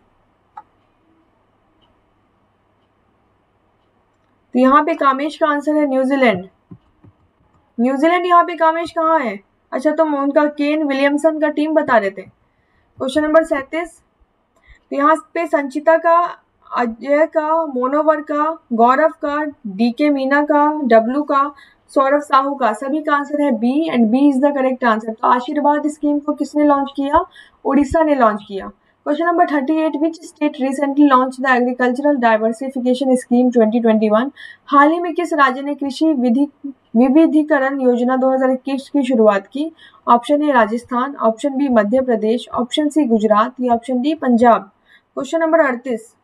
तो यहाँ पे कामेश का आंसर है न्यूजीलैंड। न्यूजीलैंड यहाँ पे कामेश कहाँ है, अच्छा तो उनका केन विलियमसन का टीम बता रहे थे। क्वेश्चन नंबर सैंतीस, तो यहाँ पे संचिता का, अजय का, मोनोवर का, गौरव का, डीके मीना का, डब्लू का, सौरभ साहू का, सभी का आंसर है B and B is the correct answer. तो आशीर्वाद स्कीम को किसने लॉन्च किया, उड़ीसा ने लॉन्च किया। Question number thirty eight, which state recently launched the agricultural diversification scheme twenty twenty one. हाल ही में किस राज्य ने कृषि विधि विविधीकरण योजना दो हज़ार इक्कीस की शुरुआत की। Option A Rajasthan, option B Madhya Pradesh, option C Gujarat, या option D Punjab. Question number अड़तीस,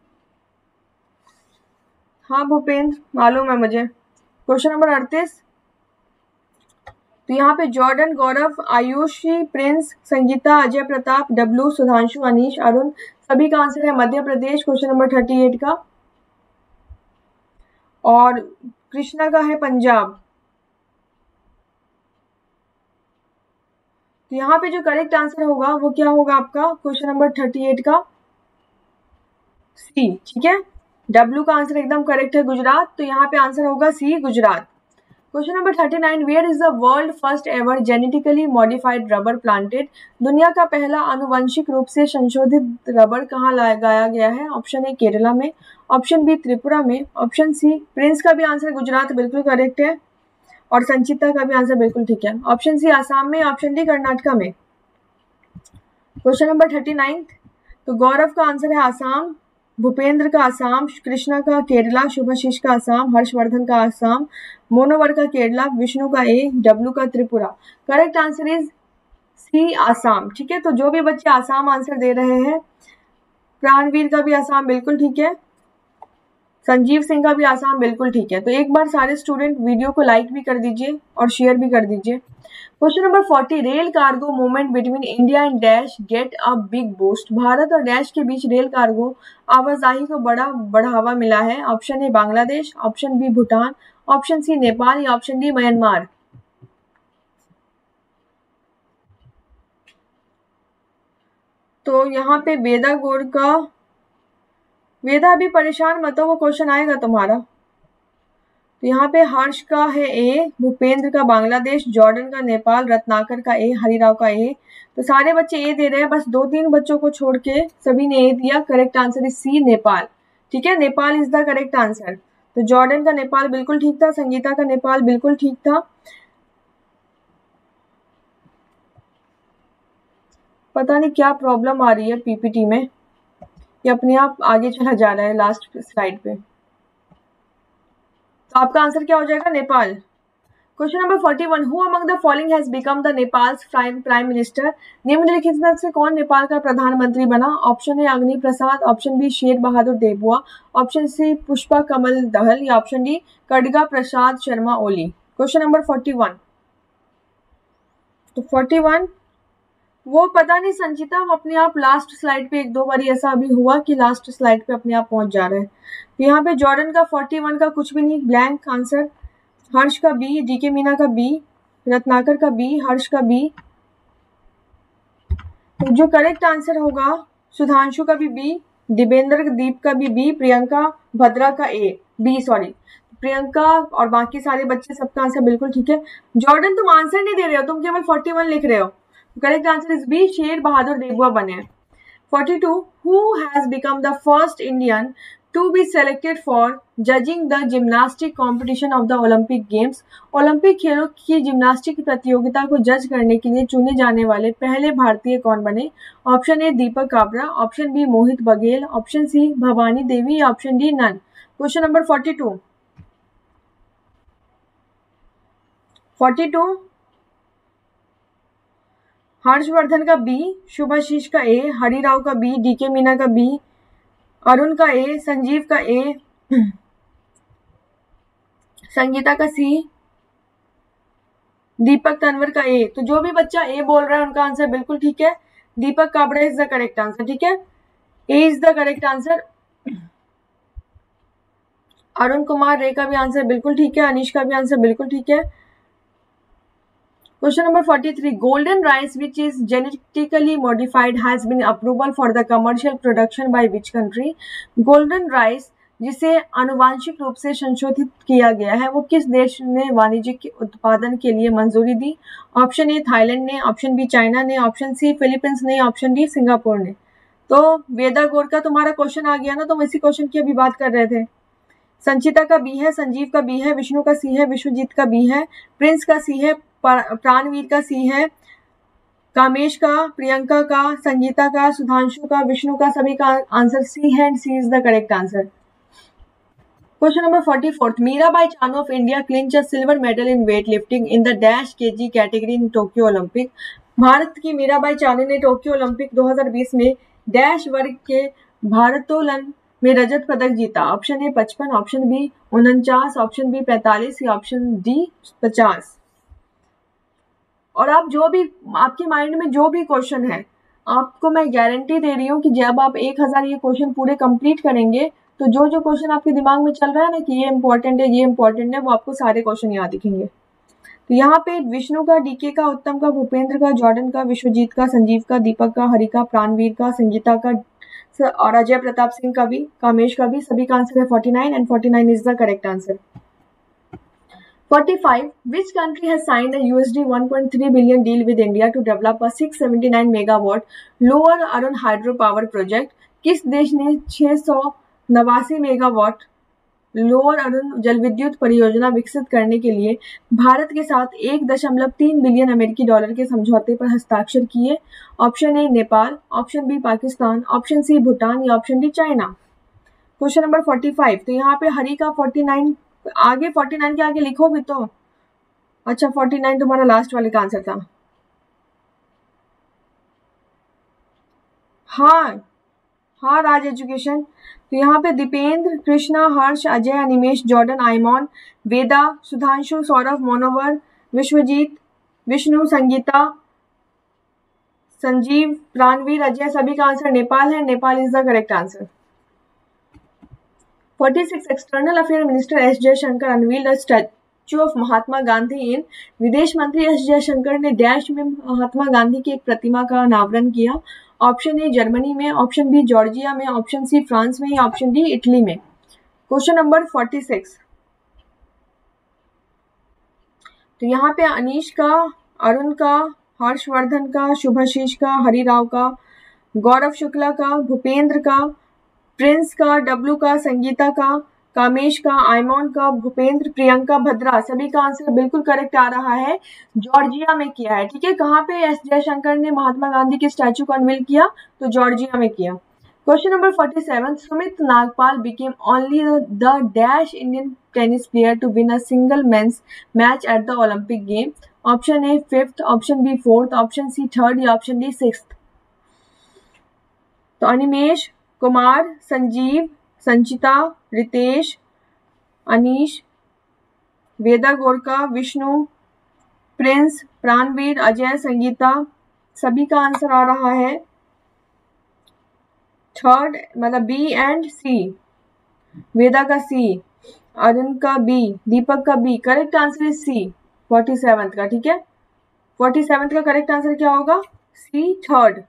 हाँ भूपेंद्र मालूम है मुझे। क्वेश्चन नंबर अड़तीस, तो यहाँ पे जॉर्डन, गौरव, आयुषी, प्रिंस, संगीता, अजय प्रताप, डब्लू, सुधांशु, अनीश, अरुण, सभी का आंसर है Madhya Pradesh. Question number thirty eight का, और कृष्णा का है पंजाब। तो यहाँ पे जो करेक्ट आंसर होगा वो क्या होगा आपका, क्वेश्चन नंबर थर्टी एट का सी। ठीक है, डब्ल्यू का आंसर एकदम करेक्ट है गुजरात, तो यहाँ पे आंसर होगा C Gujarat. Question number thirty nine, where is the world first ever genetically modified rubber planted? दुनिया का पहला आनुवंशिक रूप से संशोधित रबर कहाँ लगाया गया है? ऑप्शन ए केरला में, ऑप्शन बी त्रिपुरा में, ऑप्शन सी, प्रिंस का भी आंसर गुजरात बिल्कुल करेक्ट है और संचिता का भी आंसर बिल्कुल ठीक है, ऑप्शन सी आसाम में, ऑप्शन डी कर्नाटका में। क्वेश्चन नंबर थर्टी नाइन, तो गौरव का आंसर है आसाम, भूपेंद्र का आसाम, कृष्णा का केरला, शुभाशीष का आसाम, हर्षवर्धन का आसाम, मोनोवर का केरला, विष्णु का ए, डब्लू का Tripura. Correct answer is C Assam. ठीक है, तो जो भी बच्चे आसाम आंसर दे रहे हैं, प्राणवीर का भी आसाम बिल्कुल ठीक है, संजीव सिंह का भी आसाम बिल्कुल ठीक है। तो एक बार सारे स्टूडेंट वीडियो को लाइक भी कर दीजिए और शेयर भी कर दीजिए। Question number forty, rail cargo movement between India and dash get a big boost? भारत और डैश के बीच रेल कार्गो आवाजाही को बड़ा बढ़ावा मिला है। Option A Bangladesh, option B Bhutan, option C Nepal या ऑप्शन डी म्यांमार। तो यहाँ पे वेदा गोड़ का, वेदा अभी परेशान मत हो, वो क्वेश्चन आएगा तुम्हारा। तो यहाँ पे हर्ष का है ए, भूपेंद्र का बांग्लादेश, जॉर्डन का नेपाल, रत्नाकर का ए, हरिराव का ए। तो सारे बच्चे ए दे रहे हैं, बस दो तीन बच्चों को छोड़ के सभी ने ए दिया। Correct answer is C Nepal. ठीक है, Nepal is the correct answer. तो जॉर्डन का नेपाल बिल्कुल ठीक था, संगीता का नेपाल बिल्कुल ठीक था। पता नहीं क्या प्रॉब्लम आ रही है पीपीटी में, ये अपने आप आगे चला जा रहा है लास्ट स्लाइड पे। तो आपका आंसर क्या हो जाएगा? Nepal. Question number forty one, who among the following has become the Nepal's prime prime minister? निम्नलिखित में से कौन नेपाल का प्रधानमंत्री बना? ऑप्शन ए अग्नि प्रसाद, option B Sher Bahadur Deuba, option C Pushpa Kamal Dahal या option D Khadga Prasad Sharma Oli. Question number forty one, तो फोर्टी वन वो पता नहीं संचिता, वो अपने आप लास्ट स्लाइड पे एक दो बार ऐसा अभी हुआ कि लास्ट स्लाइड पे अपने आप पहुंच जा रहे हैं। तो यहाँ पे जॉर्डन का फोर्टी वन का कुछ भी नहीं, ब्लैंक आंसर। हर्ष का बी, डीके मीना का बी, रत्नाकर का बी, हर्ष का बी। तो जो करेक्ट आंसर होगा, सुधांशु का भी बी, दिवेंद्र दीप का भी बी, प्रियंका भद्रा का ए बी, सॉरी प्रियंका और बाकी सारे बच्चे सबका आंसर बिल्कुल ठीक है। जॉर्डन तुम आंसर नहीं दे रहे हो, तुम केवल फोर्टी वन लिख रहे हो। Correct answer is B, Sher Bahadur Deuba बने। Forty two, who has become the first Indian to be selected for judging the gymnastic competition of the Olympic games? Olympic खेलों की जिम्नास्टिक प्रतियोगिता को जज करने के लिए चुने जाने वाले पहले भारतीय कौन बने? Option A Deepak Kabra, option B Mohit Baghel, option C Bhavani Devi, option D none. Question number forty two, forty two Harshvardhan का बी, शुभाशीष का ए, हरिराव का बी, डीके मीना का बी, अरुण का ए, संजीव का ए, संगीता का सी, दीपक तनवर का ए। तो जो भी बच्चा ए बोल रहा है उनका आंसर बिल्कुल ठीक है। Deepak Kabra is the correct answer. ठीक है, A is the correct answer. Arun Kumar Ray का भी आंसर बिल्कुल ठीक है, अनीश का भी आंसर बिल्कुल ठीक है। Question number forty-three, golden rice which is genetically modified has been approval for the commercial production by which country? golden rice जिसे आनुवांशिक रूप से संशोधित किया गया है वो किस देश ने वाणिज्यिक उत्पादन के लिए मंजूरी दी? ऑप्शन ए थाईलैंड ने, ऑप्शन बी चाइना ने, ऑप्शन सी फिलीपींस ने, ऑप्शन डी सिंगापुर ने। तो वेदा गोड़ का तुम्हारा क्वेश्चन आ गया ना, तुम इसी क्वेश्चन की अभी बात कर रहे थे। संचिता का बी है, संजीव का बी है, विष्णु का सी है, विश्वजीत का बी है, प्रिंस का सी है, प्राणवीर का सी है, कामेश का, प्रियंका का, संगीता का, सुधांशु का, विष्णु का, सभी का आंसर सी है and C is the correct answer. Question number forty fourth, Mirabai Chanu of India clinch a silver medal in weight lifting in the dash KG category in Tokyo Olympic? भारत की मीराबाई चानू ने टोक्यो ओलंपिक दो हज़ार बीस में dash वर्ग के भारोत्तोलन में रजत पदक जीता। ऑप्शन ए पचपन, ऑप्शन बी उनचास, ऑप्शन बी पैंतालीस या ऑप्शन डी पचास। और आप जो भी आपके माइंड में जो भी क्वेश्चन है, आपको मैं गारंटी दे रही हूँ कि जब आप एक हजार ये क्वेश्चन पूरे कंप्लीट करेंगे तो जो जो क्वेश्चन आपके दिमाग में चल रहा है ना कि ये इंपॉर्टेंट है ये इंपॉर्टेंट है, वो आपको सारे क्वेश्चन याद दिखेंगे। तो यहाँ पे विष्णु का, डीके का, उत्तम का, भूपेंद्र का, जॉर्डन का, विश्वजीत का, संजीव का, दीपक का, हरि का, प्राणवीर का, संगीता का, और अजय प्रताप सिंह का भी, कामेश का भी, सभी का आंसर है forty nine and forty nine is the correct answer. forty-five. Which country has signed a U S D one point three billion deal with India to develop a six hundred seventy-nine megawatt Lower Arun hydropower project? किस देश ने छह सौ नवासी megawatt lower Arun जल विद्युत परियोजना विकसित करने के लिए भारत के साथ एक दशमलव तीन बिलियन अमेरिकी डॉलर के समझौते पर हस्ताक्षर किए? Option A Nepal, option B Pakistan, option C Bhutan या option D China. Question number forty five. तो यहाँ पे हरी का फोर्टी नाइन आगे, फोर्टी नाइन के आगे लिखो भी तो। अच्छा, फोर्टी नाइन तुम्हारा लास्ट वाले का आंसर था। हाँ हाँ राज एजुकेशन। तो यहाँ पे दीपेंद्र, कृष्णा, हर्ष, अजय, अनिमेश, जॉर्डन, आयमॉन, वेदा, सुधांशु, सौरभ, मोनोवर, विश्वजीत, विष्णु, संगीता, संजीव, प्राणवीर, अजय, सभी का आंसर नेपाल है। Nepal is the correct answer. Forty six. External affair minister S Jaishankar unveiled a statue of Mahatma Gandhi in. विदेश मंत्री एस जयशंकर ने डैश में महात्मा गांधी की एक प्रतिमा का अनावरण किया। ऑप्शन ए जर्मनी में, ऑप्शन बी जॉर्जिया में, ऑप्शन सी फ्रांस में या ऑप्शन डी इटली में। Question number forty six. तो यहाँ पे अनीश का, अरुण का, हर्षवर्धन का, शुभाशीष का, हरिराव का, गौरव शुक्ला का, भूपेंद्र का, प्रिंस का, डब्लू का, संगीता का, कामेश का, आयमॉन का, भूपेंद्र, प्रियंका, भद्रा, सभी का आंसर बिल्कुल करेक्ट आ रहा है। जॉर्जिया में किया है। ठीक है, कहाँ पे एस जयशंकर ने महात्मा गांधी के स्टैचू को अनवील किया? तो जॉर्जिया में किया। Question number forty seven. Sumit Nagpal became only the dash Indian tennis player to win a single men's match at the Olympic game. Option A fifth, option B fourth, option C third या option D sixth. तो Animesh Kumar, Sanjeev, Sanchita, Ritesh, Anish, Veda Gorka, Vishnu, Prince, Pranveer, Ajay, Sangeeta, सभी का answer आ रहा है third, मतलब B and सी। वेदा का सी, अरुण का बी, दीपक का B. Correct answer is C, forty seventh का। ठीक है, फोर्टी सेवंथ का करेक्ट आंसर क्या होगा? C, third.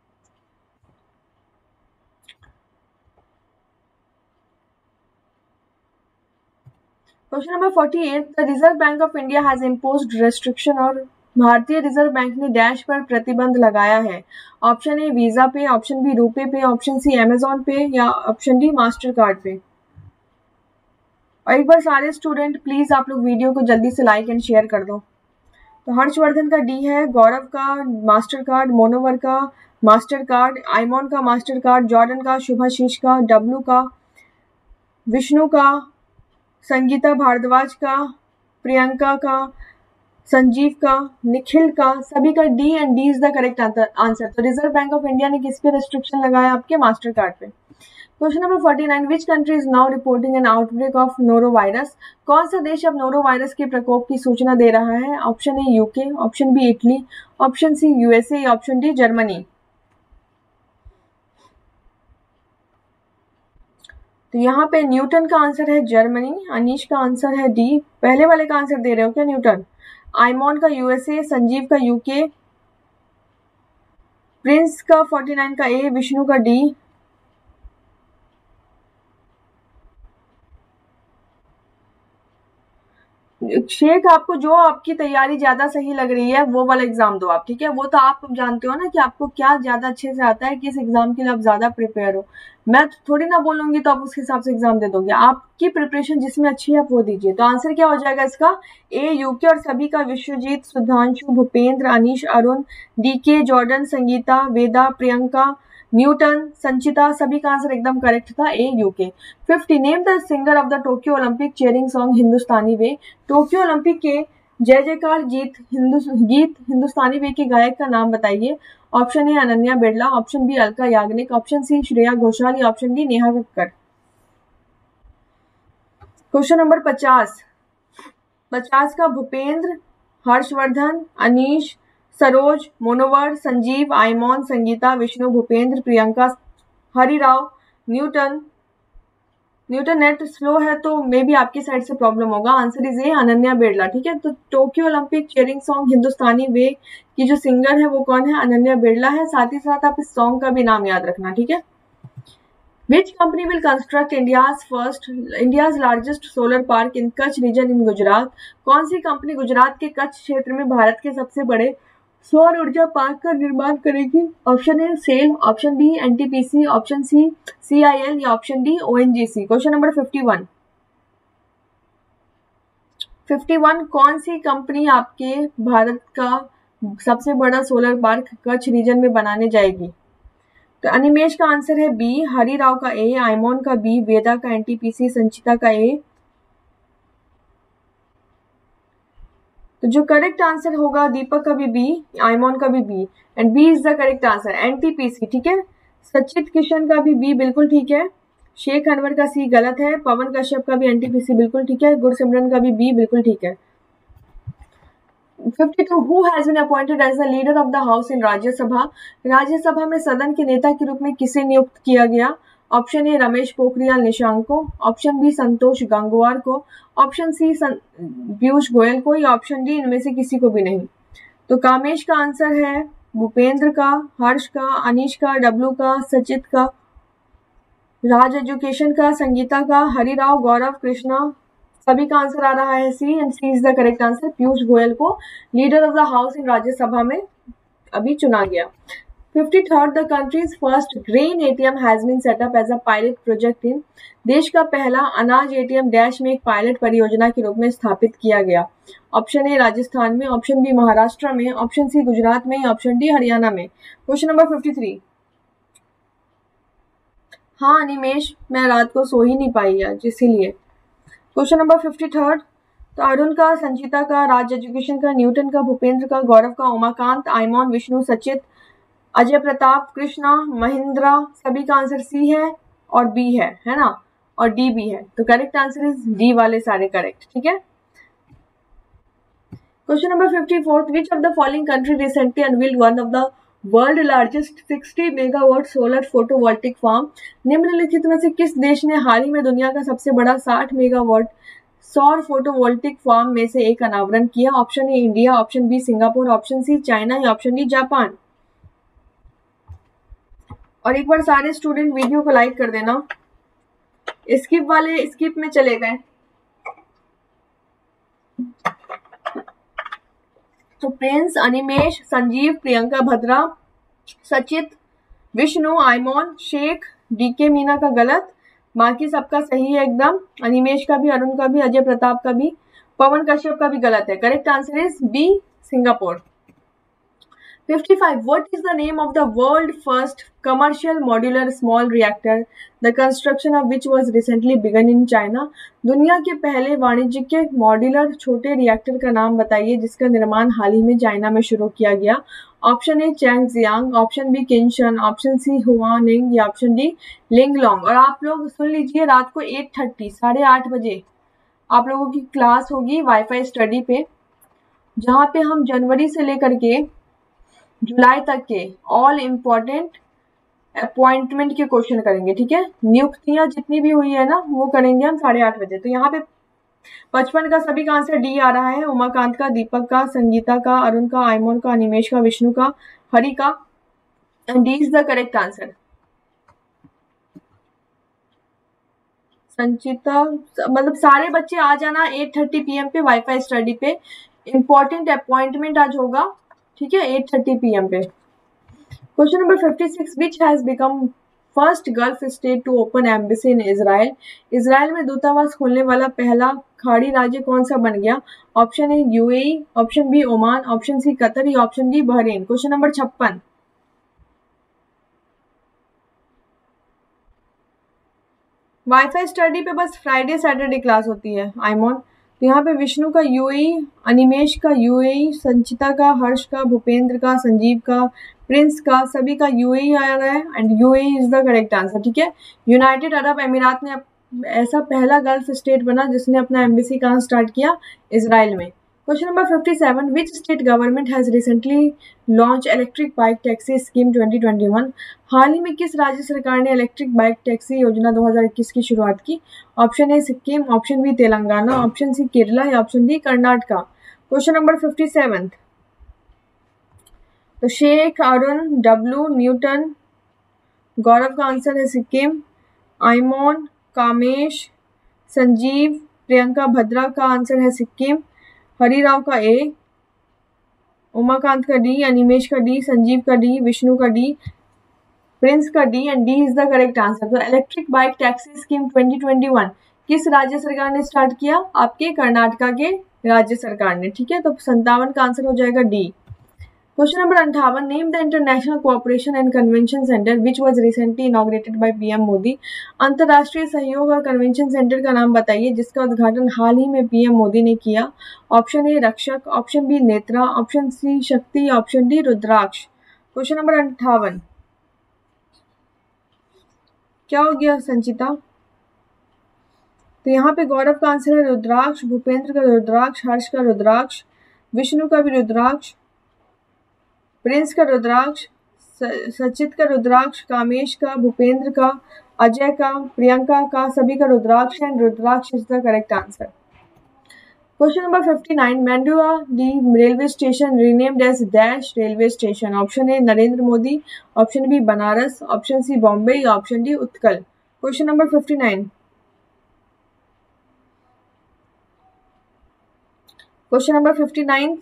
Question number forty eight. The Reserve Bank of India has imposed restriction, और भारतीय रिजर्व बैंक ने डैश पर प्रतिबंध लगाया है। ऑप्शन ए वीजा पे, ऑप्शन बी रुपे पे, ऑप्शन सी अमेजोन पे या ऑप्शन डी मास्टर कार्ड पे। और एक बार सारे स्टूडेंट प्लीज आप लोग वीडियो को जल्दी से लाइक एंड शेयर कर दो। तो हर्षवर्धन का डी है, गौरव का मास्टर कार्ड, मोनोवर का मास्टर कार्ड, आयमॉन का मास्टर कार्ड, जॉर्डन का, शुभाशीष का, डब्लू का, विष्णु का, संगीता भारद्वाज का, प्रियंका का, संजीव का, निखिल का, सभी का D and D is the correct answer. तो रिजर्व बैंक ऑफ इंडिया ने किस पे रेस्ट्रिक्शन लगाया? आपके मास्टर कार्ड पे। Question number forty nine. Which country is now reporting an outbreak of norovirus? कौन सा देश अब नोरो वायरस के प्रकोप की सूचना दे रहा है? Option A UK, option B Italy, option C USA, option D Germany. तो यहाँ पे न्यूटन का आंसर है जर्मनी, अनीश का आंसर है डी। पहले वाले का आंसर दे रहे हो क्या न्यूटन? आयमॉन का यूएसए, संजीव का यूके, प्रिंस का फोर्टी नाइन का ए, विष्णु का डी। शेख, आपको जो आपकी तैयारी ज्यादा सही लग रही है वो वाला एग्जाम दो आप। ठीक है, वो तो आप जानते हो ना कि आपको क्या ज्यादा अच्छे से आता है, किस एग्जाम के लिए आप ज्यादा प्रिपेयर हो। मैं थोड़ी ना बोलूंगी तो आप उस हिसाब से एग्जाम दे दोगे। आपकी प्रिपरेशन जिसमें अच्छी है आप वो दीजिए। तो आंसर क्या हो जाएगा इसका? ए यूके, और सभी का Vishwajeet, Sudhanshu, Bhupendra, Anish, Arun, DK, Jordan, Sangeeta, Veda, Priyanka, Newton, Sanchita, सभी का आंसर एकदम करेक्ट था, A UK. Fifty. Name the singer of the Tokyo Olympic cheering song Hindustani way. Tokyo Olympic के जय जयकार जीत हिंदु गीत हिंदुस्तानी वे के गायक का नाम बताइए। Option A Ananya Birla, option B Alka Yagnik, option C Shreya Ghoshal या option D Neha Kakkar. Question number पचास। पचास का Bhupendra, Harshvardhan, Anish, Saroj, Monowar, Sanjeev, Aiman, Sangeeta, Vishnu, Bhupendra, Priyanka, Harirao, Newton. Newton net slow है तो मे बी आपकी साइड से प्रॉब्लम होगा। Answer is A Ananya Birla. ठीक है, तो Tokyo Olympic cheering song Hindustani way की जो सिंगर है वो कौन है? अनन्या बिरला है। साथ ही साथ आप इस सॉन्ग का भी नाम याद रखना। ठीक है, Which company will construct India's first India's largest solar park in Kutch region in Gujarat? कौन सी कंपनी गुजरात के कच्छ क्षेत्र में भारत के सबसे बड़े सौर ऊर्जा पार्क का निर्माण करेगी? Option A SAIL, option B NTPC, option C CIL या option D ONGC. Question number fifty one fifty one कौन सी कंपनी आपके भारत का सबसे बड़ा सोलर पार्क कच्छ रीजन में बनाने जाएगी? तो अनिमेश का आंसर है बी, हरिराव का ए, आइमॉन का बी, वेदा का एनटीपीसी, संचिता का ए। तो जो करेक्ट आंसर होगा दीपक का भी बी, आइमॉन का भी B, and B is the correct answer NTPC. ठीक है, सचित किशन का भी बी बिल्कुल ठीक है, शेख अनवर का सी गलत है, पवन कश्यप का भी एनटीपीसी बिल्कुल ठीक है, गुरसिमरन का भी बी बिल्कुल ठीक है। Fifty two Who has been appointed as the leader of the house in Rajya Sabha? Rajya Sabha में सदन के नेता के रूप में किसे नियुक्त किया गया? ऑप्शन ए रमेश पोखरियाल निशंक को, ऑप्शन बी संतोष गंगवार को, ऑप्शन सी पीयूष गोयल को या ऑप्शन डी इनमें से किसी को भी नहीं। तो कामेश का आंसर है भूपेंद्र का, हर्ष का, अनीश का, डब्लू का, सचित का, राज एजुकेशन का, संगीता का, हरिराव, गौरव, कृष्णा, सभी का आंसर आ रहा है C, and C is the correct answer. Piyush Goyal को leader of the house in Rajya Sabha में अभी चुना गया। Fifty third the country's first grain ATM has been set up as a pilot project in. देश का पहला अनाज एटीएम डैश में एक पायलट परियोजना के रूप में स्थापित किया गया। ऑप्शन ए राजस्थान में, ऑप्शन बी महाराष्ट्र में, ऑप्शन सी गुजरात में, ऑप्शन डी हरियाणा में। क्वेश्चन नंबर फिफ्टी थ्री हाँ अनिमेश, मैं रात को सो ही नहीं पाई आज इसीलिए। क्वेश्चन नंबर फिफ्टी थर्ड तो अरुण का, संचिता का, राज एजुकेशन का, न्यूटन का, भूपेंद्र का, गौरव का, उमाकांत, आइमॉन, विष्णु, सचित, अजय प्रताप, कृष्णा, महिंद्रा, सभी का आंसर सी है और बी है, है ना, और डी भी है। तो करेक्ट आंसर इज डी वाले सारे करेक्ट। ठीक है, question number fifty fourth which of the following country recently unveiled one of the world largest sixty megawatt solar photovoltaic farm? निम्नलिखित में से किस देश ने हाल ही में दुनिया का सबसे बड़ा साठ मेगावाट सौर फोटोवोल्टिक फार्म में से एक अनावरण किया? Option A India, option B Singapore, option C China या ऑप्शन डी जापान। और एक बार सारे स्टूडेंट वीडियो को लाइक कर देना, स्किप वाले स्किप में चले गए। तो प्रिंस, अनिमेश, संजीव, प्रियंका भद्रा, सचित, विष्णु, आइमॉन, शेख, डीके मीना का गलत, बाकी सबका सही है एकदम। अनिमेश का भी, अरुण का भी, अजय प्रताप का भी, पवन कश्यप का भी गलत है। Correct answer is B Singapore. Fifty five What is the name of the world first commercial modular small reactor, the construction of which was recently begun in China? दुनिया के पहले वाणिज्यिक मॉड्यूलर छोटे रिएक्टर का नाम बताइए जिसका निर्माण हाल ही में चाइना में शुरू किया गया। Option A Changjiang, option B Qinshan, option C Huaneng या ऑप्शन डी लिंगलोंग। और आप लोग सुन लीजिए, रात को एट थर्टी साढ़े आठ बजे आप लोगों की क्लास होगी वाईफाई स्टडी पे, जहाँ पे हम जनवरी से लेकर के जुलाई तक के ऑल इम्पोर्टेंट अपॉइंटमेंट के क्वेश्चन करेंगे। ठीक है, नियुक्तियां जितनी भी हुई है ना वो करेंगे हम साढ़े आठ बजे। तो यहाँ पे पचपन का सभी का आंसर डी आ रहा है, उमाकांत का, दीपक का, संगीता का, अरुण का, आइमोन का, अनिमेश का, विष्णु का, हरि का, and D is the correct answer. Sanchita, मतलब सारे बच्चे आ जाना एट थर्टी पी एम पे वाईफाई स्टडी पे, इम्पोर्टेंट अपॉइंटमेंट आज होगा। ठीक है, एट थर्टी पी एम पे। Question number fifty six which has become first gulf state to open embassy in Israel? Israel में दूतावास खोलने वाला पहला खाड़ी राज्य कौन सा बन गया? Option A UAE, option B Oman, option C Qatar या option D Bahrain. Question number छप्पन वाईफाई स्टडी पे बस फ्राइडे सैटरडे क्लास होती है आइमोन। तो यहाँ पे विष्णु का यूएई, अनिमेश का यूएई, संचिता का, हर्ष का, भूपेंद्र का, संजीव का, प्रिंस का, सभी का यूएई आ रहा है and UAE is the correct answer. ठीक है, यूनाइटेड अरब अमीरात ने ऐसा पहला गल्फ स्टेट बना जिसने अपना एम्बेसी कहाँ स्टार्ट किया? इजराइल में। Question number fifty seven which state government has recently launch electric bike taxi scheme twenty twenty one? हाल ही में किस राज्य सरकार ने इलेक्ट्रिक बाइक टैक्सी योजना दो हज़ार इक्कीस की शुरुआत की? Option A Sikkim, option B Telangana, option C Kerala या option D Karnataka. Question number fifty seven तो शेख, अरुण, डब्लू, न्यूटन, गौरव का आंसर है सिक्किम, आयमोन, कामेश, संजीव, प्रियंका भद्रा का आंसर है सिक्किम। हरिराव का ए, उमाकांत का डी, अनिमेश का डी, संजीव का डी, विष्णु का डी, प्रिंस का D and D is the correct answer. तो electric bike taxi scheme twenty twenty one किस राज्य सरकार ने स्टार्ट किया? आपके कर्नाटका के राज्य सरकार ने, ठीक है। तो संतावन का आंसर हो जाएगा डी। क्वेश्चन नंबर अंठावन, name the international cooperation and convention centre which was recently inaugurated by PM Modi. अंतर्राष्ट्रीय सहयोग और कन्वेंशन सेंटर का नाम बताइए जिसका उद्घाटन हाल ही में पीएम मोदी ने किया। Option A Rakshak, option B Netra, option C Shakti, option D Rudraksh. Question number अंठावन क्या हो गया संचिता? तो यहाँ पे गौरव का आंसर है रुद्राक्ष, भूपेंद्र का रुद्राक्ष, हर्ष का रुद्राक्ष, विष्णु का भी रुद्राक्ष, प्रिंस का रुद्राक्ष, सचित का रुद्राक्ष, कामेश का, भूपेंद्र का, अजय का, प्रियंका का, सभी का Rudraksh and Rudraksh is the correct answer. Question number fifty nine, Manduadih railway station renamed as dash railway station. Option A Narendra Modi, option B Banaras, option C Bombay, option D Utkal. Question number fifty nine. Question number fifty ninth,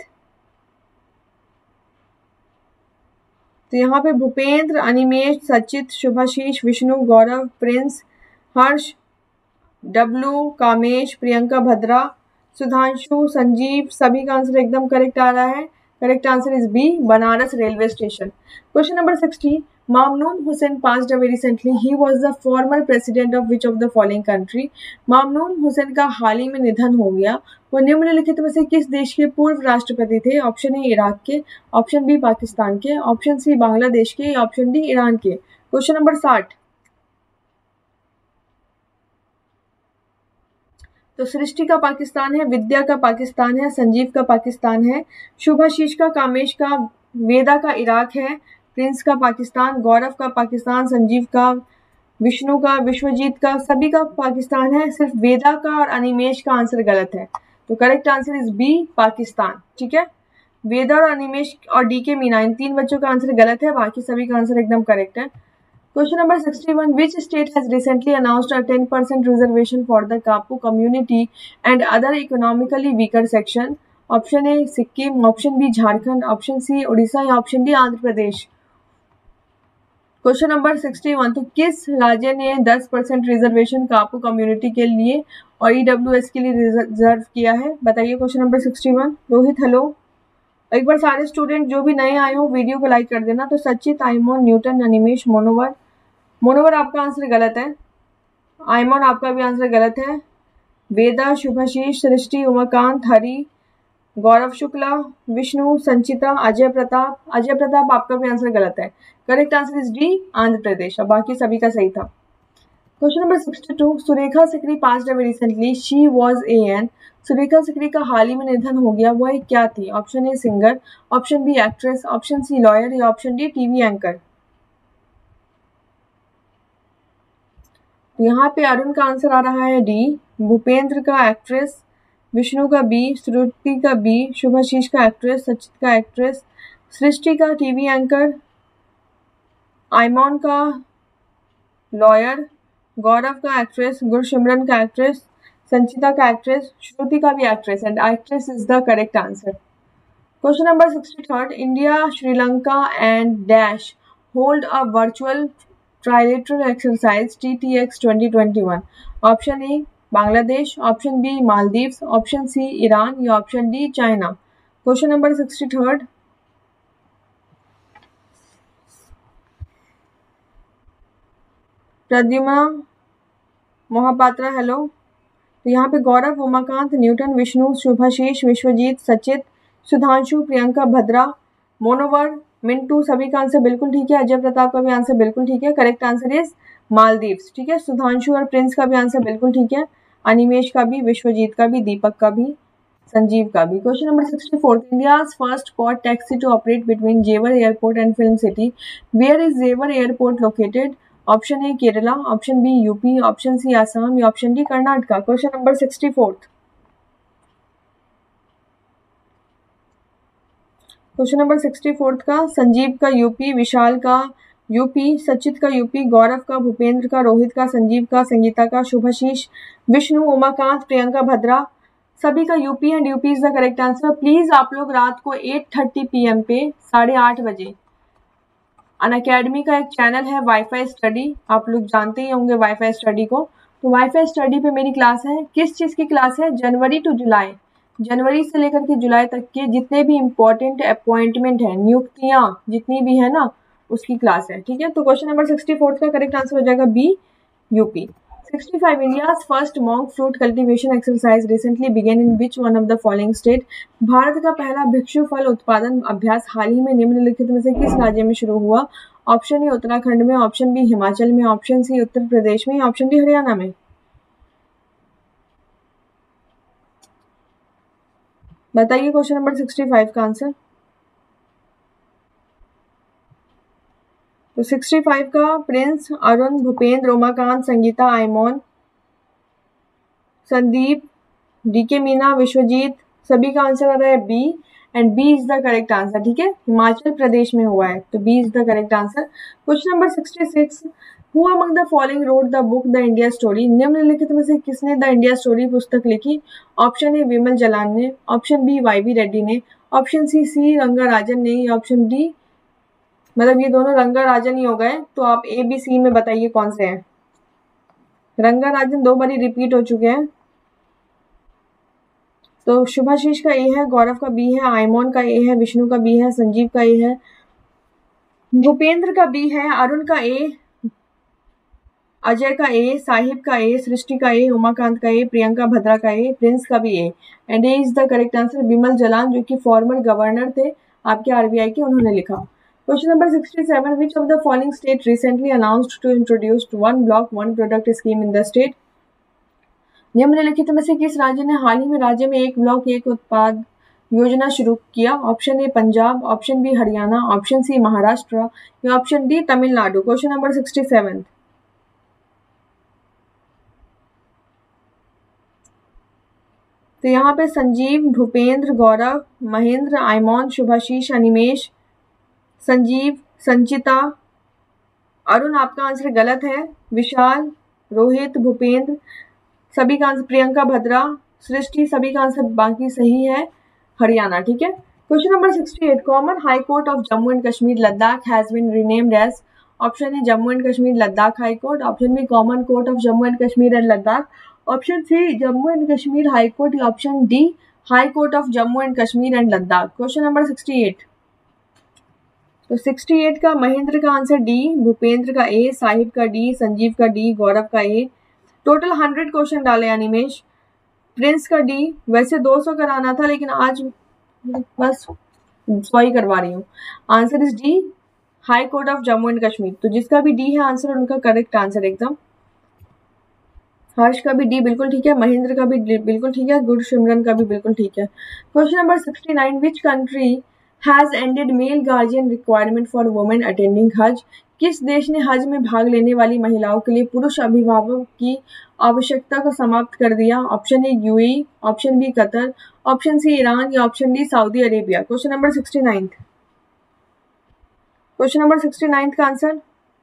तो यहाँ पे Bhupendra, Animesh, Sachit, Shubhashish, Vishnu, Gaurav, Prince, Harsh, Dablu, Kamesh, Priyanka Bhadra, Sudhanshu, Sanjeev, सभी का answer एकदम correct आ रहा है। Correct answer is B Banaras railway station. Question number sixty, Mamnoon Hussain passed away recently, he was the former president of which of the following country. Mamnoon Hussain का हाल ही में निधन हो गया, वो निम्नलिखित में से किस देश के पूर्व राष्ट्रपति थे? ऑप्शन ए इराक के, ऑप्शन बी पाकिस्तान के, ऑप्शन सी बांग्लादेश के, ऑप्शन डी ईरान के। क्वेश्चन नंबर साठ, तो सृष्टि का पाकिस्तान है, विद्या का पाकिस्तान है, संजीव का पाकिस्तान है, शुभाशीष का, कामेश का, वेदा का इराक है, प्रिंस का पाकिस्तान, गौरव का पाकिस्तान, संजीव का, विष्णु का, विश्वजीत का, सभी का पाकिस्तान है, सिर्फ वेदा का और अनिमेश का आंसर गलत है। तो correct answer is B Pakistan, ठीक है। वेदा और अनिमेश और डी के मीना इन तीन बच्चों का आंसर गलत है, बाकी सभी का आंसर एकदम करेक्ट है। Question number sixty one, which state has recently announced a ten percent reservation for the Kapu community and other economically weaker section. Option A Sikkim, option B Jharkhand, option C Orissa या option D Andhra Pradesh. Question number sixty one, तो किस राज्य ने ten percent reservation Kapu community के लिए और EWS के लिए रिजर्व किया है? बताइए question number sixty one. Rohit hello, एक बार सारे स्टूडेंट जो भी नए आए हो वीडियो को लाइक कर देना। तो सचित, आयमोन, न्यूटन, अनिमेश, मोनोवर। मोनोवर आपका आंसर गलत है, आयमोन आपका भी आंसर गलत है, वेदा, शुभाशीष, सृष्टि, उमाकांत, हरि, गौरव शुक्ला, विष्णु, संचिता, अजय प्रताप। अजय प्रताप आपका भी आंसर गलत है। Correct answer is D Andhra Pradesh, और बाकी सभी का सही था। Question number sixty two, Surekha Sikri passed away recently, she was a an. Surekha Sikri का हाल ही में निधन हो गया, वह क्या थी? Option A singer, option B actress, option C lawyer या ऑप्शन डी टीवी एंकर। तो यहाँ पे अरुण का आंसर आ रहा है डी, भूपेंद्र का एक्ट्रेस, विष्णु का बी, श्रुति का बी, शुभाशीष का एक्ट्रेस, सचित का एक्ट्रेस, सृष्टि का टीवी एंकर, आयमोन का लॉयर, गौरव का एक्ट्रेस, गुरसिमरन का एक्ट्रेस, संचिता का एक्ट्रेस, श्रुति का भी actress and actress is the correct answer. Question number sixty third, India, Sri Lanka and dash hold a virtual trilateral exercise T T X twenty twenty one. Option A Bangladesh, option B Maldives, option C Iran या option D China. Question number sixty third, Pradyumna Mohapatra hello. तो यहाँ पे Gaurav, Umakant, Newton, Vishnu, Shubhashish, Vishwajeet, Sachit, Sudhanshu, Priyanka Bhadra, Monowar, Mintu, सभी का answer बिल्कुल ठीक है। अजय प्रताप का भी आंसर बिल्कुल ठीक है। करेक्ट आंसर इज मालदीव्स, ठीक है। सुधांशु और प्रिंस का भी आंसर बिल्कुल ठीक है, अनिमेश का भी, विश्वजीत का भी, दीपक का भी, संजीव का भी। Question number sixty four, India's first quad taxi to operate between Jewar airport and film city, where is Jewar airport located? Option A Kerala, option B UP, option C Assam या option D Karnataka. Question number sixty fourth, question number sixty fourth का, संजीव का UP, विशाल का UP, सचित का UP, गौरव का, भूपेंद्र का, रोहित का, संजीव का, संगीता का, शुभाशीष, विष्णु, उमाकांत, प्रियंका, भद्रा, सभी का UP and UP is the correct answer. Please आप लोग रात को आठ थर्टी पी एम पे साढ़े आठ बजे अनअकैडमी का एक चैनल है वाईफाई स्टडी, आप लोग जानते ही होंगे वाईफाई स्टडी को। तो वाईफाई स्टडी पे मेरी क्लास है। किस चीज़ की क्लास है? जनवरी टू जुलाई, जनवरी से लेकर के जुलाई तक के जितने भी इम्पोर्टेंट अपॉइंटमेंट है, नियुक्तियां जितनी भी है ना, उसकी क्लास है। ठीक है, तो क्वेश्चन नंबर सिक्सटी फोर्थ का करेक्ट आंसर हो जाएगा B, UP. Sixty five, India's first monk fruit cultivation exercise recently began in which one of the following state. Bharat का पहला भिक्षु फल उत्पादन अभ्यास हाल ही में निम्नलिखित में से किस राज्य में शुरू हुआ? ऑप्शन ए उत्तराखंड में, ऑप्शन बी हिमाचल में, ऑप्शन सी उत्तर प्रदेश में, ऑप्शन डी हरियाणा में। बताइए क्वेश्चन नंबर सिक्सटी फाइव का आंसर। तो सिक्सटी फाइव का प्रिंस, अरुण, भूपेंद्र, उमाकांत, संगीता, आयमोन, संदीप, डीके मीना, विश्वजीत, सभी का आंसर आ रहा है B and B is the correct answer. ठीक है, हिमाचल प्रदेश में हुआ है, तो B is the correct answer. Question number sixty six, who among the following wrote the book the India story. निम्नलिखित में से किसने द इंडिया स्टोरी पुस्तक लिखी? ऑप्शन ए विमल जलान ने, option B Y B Reddy ने, ऑप्शन सी सी रंगाराजन ने, ऑप्शन डी, मतलब ये दोनों रंगाराजन ही हो गए, तो आप ए बी सी में बताइए कौन से हैं। रंगाराजन दो बारी रिपीट हो चुके हैं, तो शुभाशीष का ए है, गौरव का बी है, आयमोन का ए है, विष्णु का बी है, संजीव का ए है, भूपेंद्र का बी है, अरुण का ए, अजय का ए, साहिब का ए, सृष्टि का ए, उमाकांत का ए, प्रियंका भद्रा का ए, प्रिंस का भी A and A is the correct answer. Bimal Jalan जो कि फॉर्मर गवर्नर थे आपके आरबीआई के, उन्होंने लिखा। Question number sixty seven, which of the following state recently announced to introduce one block one product scheme in the state. निम्नलिखित में से किस राज्य ने हाल ही में राज्य में एक ब्लॉक एक उत्पाद योजना शुरू किया? Option A Punjab, option B Haryana, option C Maharashtra या option D Tamil Nadu. Question number sixty seven. तो यहाँ पे संजीव, भूपेंद्र, गौरव, महेंद्र, आयमोन, शुभाशीष, अनिमेश, संजीव, संचिता, अरुण आपका आंसर गलत है, विशाल, रोहित, भूपेंद्र सभी का आंसर, प्रियंका भद्रा, सृष्टि सभी का आंसर बाकी सही है, हरियाणा। ठीक है, question number sixty eight, common high court of Jammu and Kashmir Ladakh has been renamed as. Option A Jammu and Kashmir Ladakh high court, option B common court of Jammu and Kashmir and Ladakh, option C Jammu and Kashmir high court या option D high court of Jammu and Kashmir and Ladakh. Question number sixty eight. तो sixty eight का महेंद्र का answer D, Bhupendra का ए, साहिब का D, Sanjeev का D, गौरव का ए। Total hundred question डाले Animesh. Prince का डी, वैसे दो सौ कराना था लेकिन आज बस सौ ही करवा रही हूँ। Answer is D high court of Jammu and Kashmir. तो जिसका भी डी है आंसर उनका करेक्ट आंसर एकदम। हर्ष का भी डी बिल्कुल ठीक है, महेंद्र का भी बिल्कुल ठीक है, गुरसिमरन का भी बिल्कुल ठीक है। Question number sixty nine, which country has ended male guardian requirement for women attending Hajj. किस देश ने हज में भाग लेने वाली महिलाओं के लिए पुरुष अभिभावक की आवश्यकता को समाप्त कर दिया? Option A UAE, option B Qatar, option C Iran या option D Saudi Arabia. Question number sixty nine. Question number sixty nine का आंसर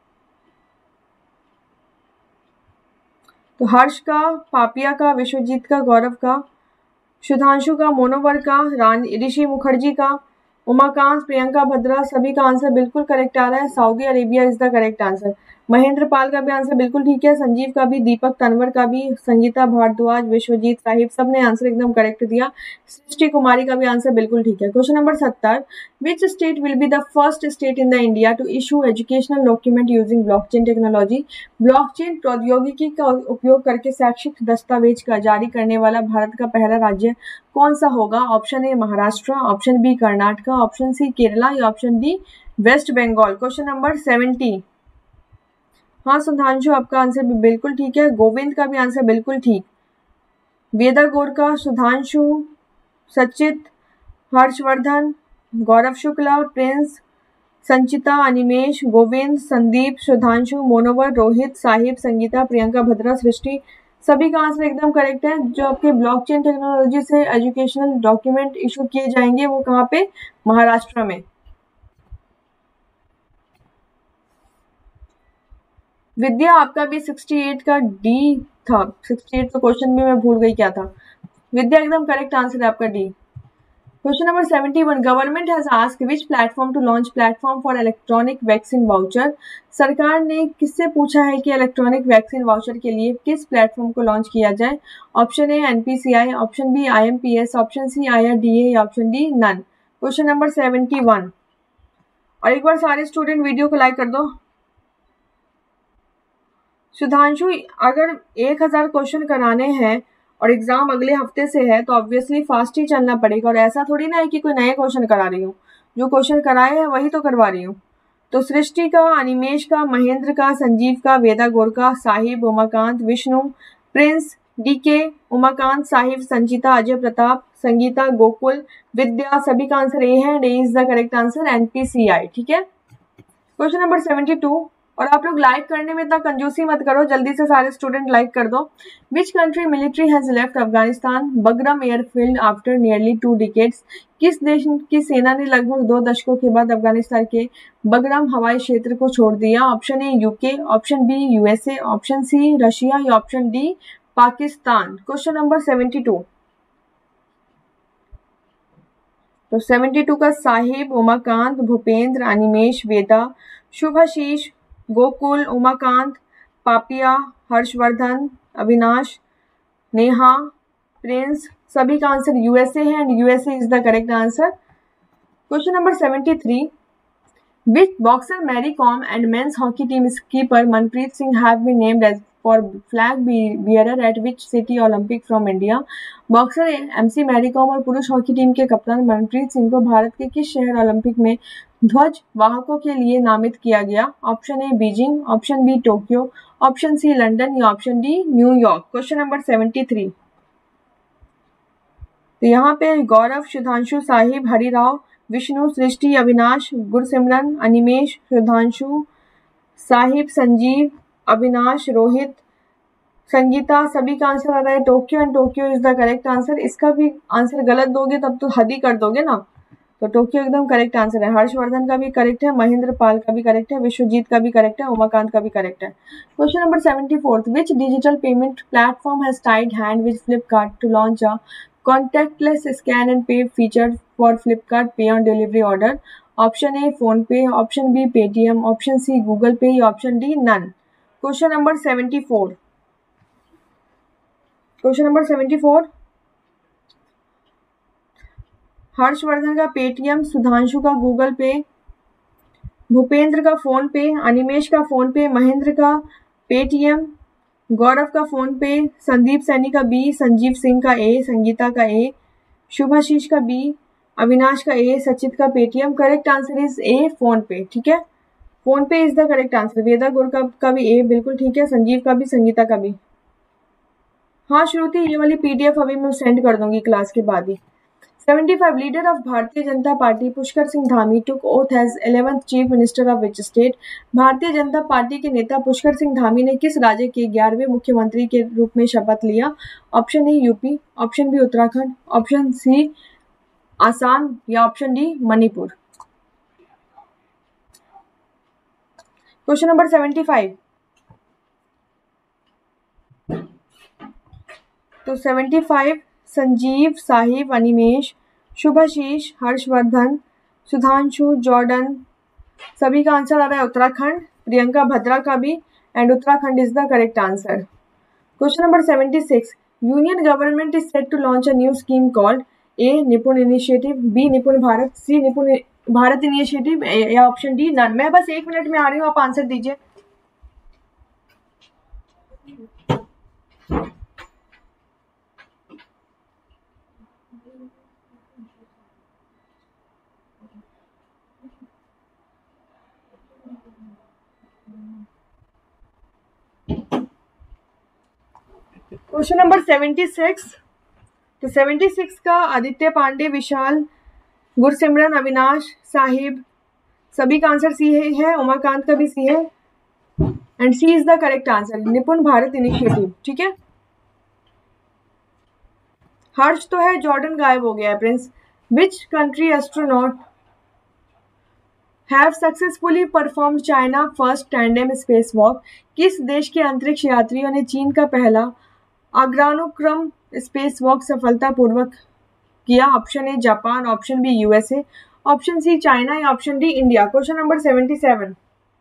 तो हर्ष का, पापिया का, विश्वजीत का, गौरव का, सुधांशु का, मोनोवर का, रानी ऋषि मुखर्जी का, उमाकांत, प्रियंका भद्रा सभी का आंसर बिल्कुल करेक्ट आ रहा है। Saudi Arabia is the correct answer. Mahendra Pal का भी आंसर बिल्कुल ठीक है, संजीव का भी, दीपक तनवर का भी, संगीता भारद्वाज, विश्वजीत साहिब सब ने आंसर एकदम करेक्ट दिया। सृष्टि कुमारी का भी आंसर बिल्कुल ठीक है। क्वेश्चन नंबर सत्तर, which state will be the first state in the India to issue educational document using blockchain technology. Blockchain प्रौद्योगिकी का उपयोग करके शैक्षिक दस्तावेज का जारी करने वाला भारत का पहला राज्य कौन सा होगा? Option A Maharashtra, option B Karnataka, option C Kerala या option D west Bengal. Question number seventy. हाँ सुधांशु आपका आंसर भी बिल्कुल ठीक है, गोविंद का भी आंसर बिल्कुल ठीक, वेदा गौर का, सुधांशु, सचित, हर्षवर्धन, गौरव शुक्ला, प्रिंस, संचिता, अनिमेश, गोविंद, संदीप, सुधांशु, मोनोवर, रोहित, साहिब, संगीता, प्रियंका भद्रा, सृष्टि सभी का आंसर एकदम करेक्ट है। जो आपके ब्लॉकचेन टेक्नोलॉजी से एजुकेशनल डॉक्यूमेंट इशू किए जाएंगे वो कहाँ पे? महाराष्ट्र में। विद्या आपका भी अड़सठ का डी था, अड़सठ तो क्वेश्चन में मैं भूल गई क्या था। विद्या एकदम करेक्ट आंसर है आपका डी। क्वेश्चन नंबर इकहत्तर, government has asked which platform to launch platform for electronic vaccine voucher. सरकार ने किससे पूछा है कि इलेक्ट्रॉनिक वैक्सीन वाउचर के लिए किस प्लेटफॉर्म को लॉन्च किया जाए। Option A NPCI, option B IMPS, option C IRDA या option D none. Question number इकहत्तर, और एक बार सारे स्टूडेंट वीडियो को लाइक कर दो। सुधांशु, अगर एक हजार क्वेश्चन कराने हैं और एग्जाम अगले हफ्ते से है तो ऑब्वियसली फास्ट ही चलना पड़ेगा, और ऐसा थोड़ी ना है कि कोई नए क्वेश्चन करा रही हूँ, जो क्वेश्चन कराए हैं वही तो करवा रही हूँ। तो सृष्टि का, अनिमेश का, महेंद्र का, संजीव का, वेदा गोर का, साहिब, उमाकांत, विष्णु, प्रिंस, डीके, उमाकांत, साहिब, संचिता, अजय प्रताप, संगीता, गोकुल, विद्या, सभी का आंसर ए है, A is the correct answer, NPCI. ठीक है। क्वेश्चन नंबर बहत्तर, और आप लोग लाइक करने में इतना कंजूसी मत करो, जल्दी से सारे स्टूडेंट लाइक कर दो। Which country military has left Afghanistan Bagram airfield after nearly two decades. किस देश की सेना ने लगभग दो दशकों के बाद अफगानिस्तान के बगरम हवाई क्षेत्र को छोड़ दिया। Option A UK, option B USA, option C Russia या option D Pakistan. Question number बहत्तर, तो बहत्तर का साहिब, उमाकांत, भूपेंद्र, अनिमेश, वेदा, शुभाशीष, गोकुल, उमाकांत, पापिया, हर्षवर्धन, अविनाश, नेहा, प्रिंस, सभी का आंसर यूएसए है, and USA is the correct answer. Question number तिहत्तर, which boxer Mary Kom and men's hockey team keeper Manpreet Singh have been named as for flag bearer at which city Olympic from India. Boxer MC Mary Kom और पुरुष hockey team के कप्तान मनप्रीत सिंह को भारत के किस शहर Olympic में ध्वज वाहकों के लिए नामित किया गया। Option A Beijing, option B Tokyo, option C London या option D New York. Question number तिहत्तर, तो यहाँ पे गौरव, सुधांशु, साहिब, हरिराव, विष्णु, सृष्टि, अविनाश, गुरसिमरन, अनिमेश, सुधांशु, साहिब, संजीव, अविनाश, रोहित, संगीता, सभी का आंसर आ रहा है Tokyo, and Tokyo is the correct answer. इसका भी आंसर गलत दोगे तब तो हद ही कर दोगे ना, तो टोक्यो एकदम करेक्ट आंसर है। हर्षवर्धन का भी करेक्ट है, महेंद्र पाल का भी करेक्ट है, विश्वजीत का भी करेक्ट है, उमाकांत का भी करेक्ट है। क्वेश्चन नंबर चौहत्तर, which digital payment platform has tied hand with Flipkart to launch a contactless scan and pay feature for Flipkart pay on delivery order? Option A phone pay, option B Paytm, option C Google Pay, option D none. Question number seventy-four. Question number seventy-four. Harshvardhan का Paytm, Sudhanshu का Google पे, भूपेंद्र का phone पे, अनिमेश का phone पे, महेंद्र का Paytm, गौरव का phone पे, संदीप सैनी का बी, संजीव सिंह का ए, संगीता का ए, शुभाशीष का बी, अविनाश का ए, सचित का Paytm. Correct answer is A PhonePe. ठीक है, PhonePe is the correct answer. Veda Gur का, का भी ए बिल्कुल ठीक है, संजीव का भी, संगीता का भी। हाँ श्रुति, ये वाली पीडीएफ अभी मैं सेंड कर दूंगी क्लास के बाद ही। seventy-five leader of Bharatiya Janata party Pushkar Singh Dhami took oath as eleventh chief minister of which state. Bharatiya Janata party के नेता पुष्कर सिंह धामी ने किस राज्य के ग्यारहवें मुख्यमंत्री के रूप में शपथ लिया। Option A UP, option B Uttarakhand, option C Assam या option D Manipur. Question number seventy-five, तो seventy-five संजीव, साहिब, अनिमेश, शुभाशीष, हर्षवर्धन, सुधांशु, जॉर्डन, सभी का आंसर आ रहा है उत्तराखंड, प्रियंका भद्रा का भी, and Uttarakhand is the correct answer. Question number seventy-six, union government is set to launch a new scheme called A Nipun initiative, B Nipun Bharat, C Nipun Bharat initiative या option D none. मैं बस एक मिनट में आ रही हूँ, आप आंसर दीजिए। क्वेश्चन नंबर seventy-six, तो seventy-six का आदित्य पांडे, विशाल, गुरसिमरन, अविनाश, साहिब, सभी का आंसर सी है, है उमाकांत का भी सी है, and C is the correct answer, Nipun Bharat initiative. ठीक है, हर्ष तो है, जॉर्डन गायब हो गया है। Prince, which country astronaut have successfully performed China first tandem space walk. किस देश के अंतरिक्ष यात्रियों ने चीन का पहला अग्रानुक्रम स्पेस वॉक सफलतापूर्वक किया? Option A Japan, option B USA, option C China या option D India. Question number seventy seven,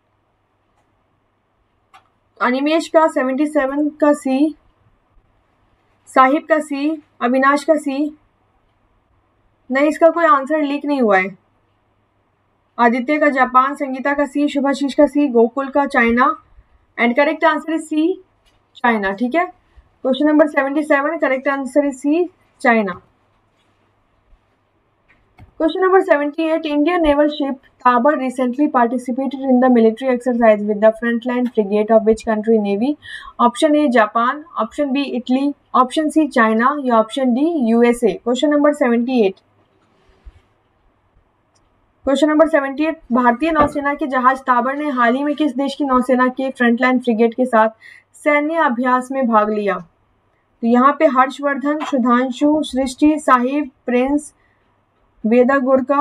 Animesh का सेवेंटी सेवन का सी, साहिब का सी, अविनाश का सी। नहीं, इसका कोई आंसर लीक नहीं हुआ है। आदित्य का जापान, संगीता का सी, शुभाशीष का सी, गोकुल का China and correct answer is C China. ठीक है, question number seventy seven, correct answer is C China. Question number seventy-eight. Indian naval ship Tabar recently participated in the military exercise with the frontline frigate of which country navy? Option A Japan, option B Italy, option C China या option D U S A. Question number seventy-eight. Question number seventy eight, भारतीय नौसेना के जहाज ताबर ने हाल ही में किस देश की नौसेना के फ्रंटलाइन फ्रिगेट के साथ सैन्य अभ्यास में भाग लिया? तो यहाँ पे हर्षवर्धन, सुधांशु, सृष्टि, साहिब, प्रिंस, वेदा गुरका,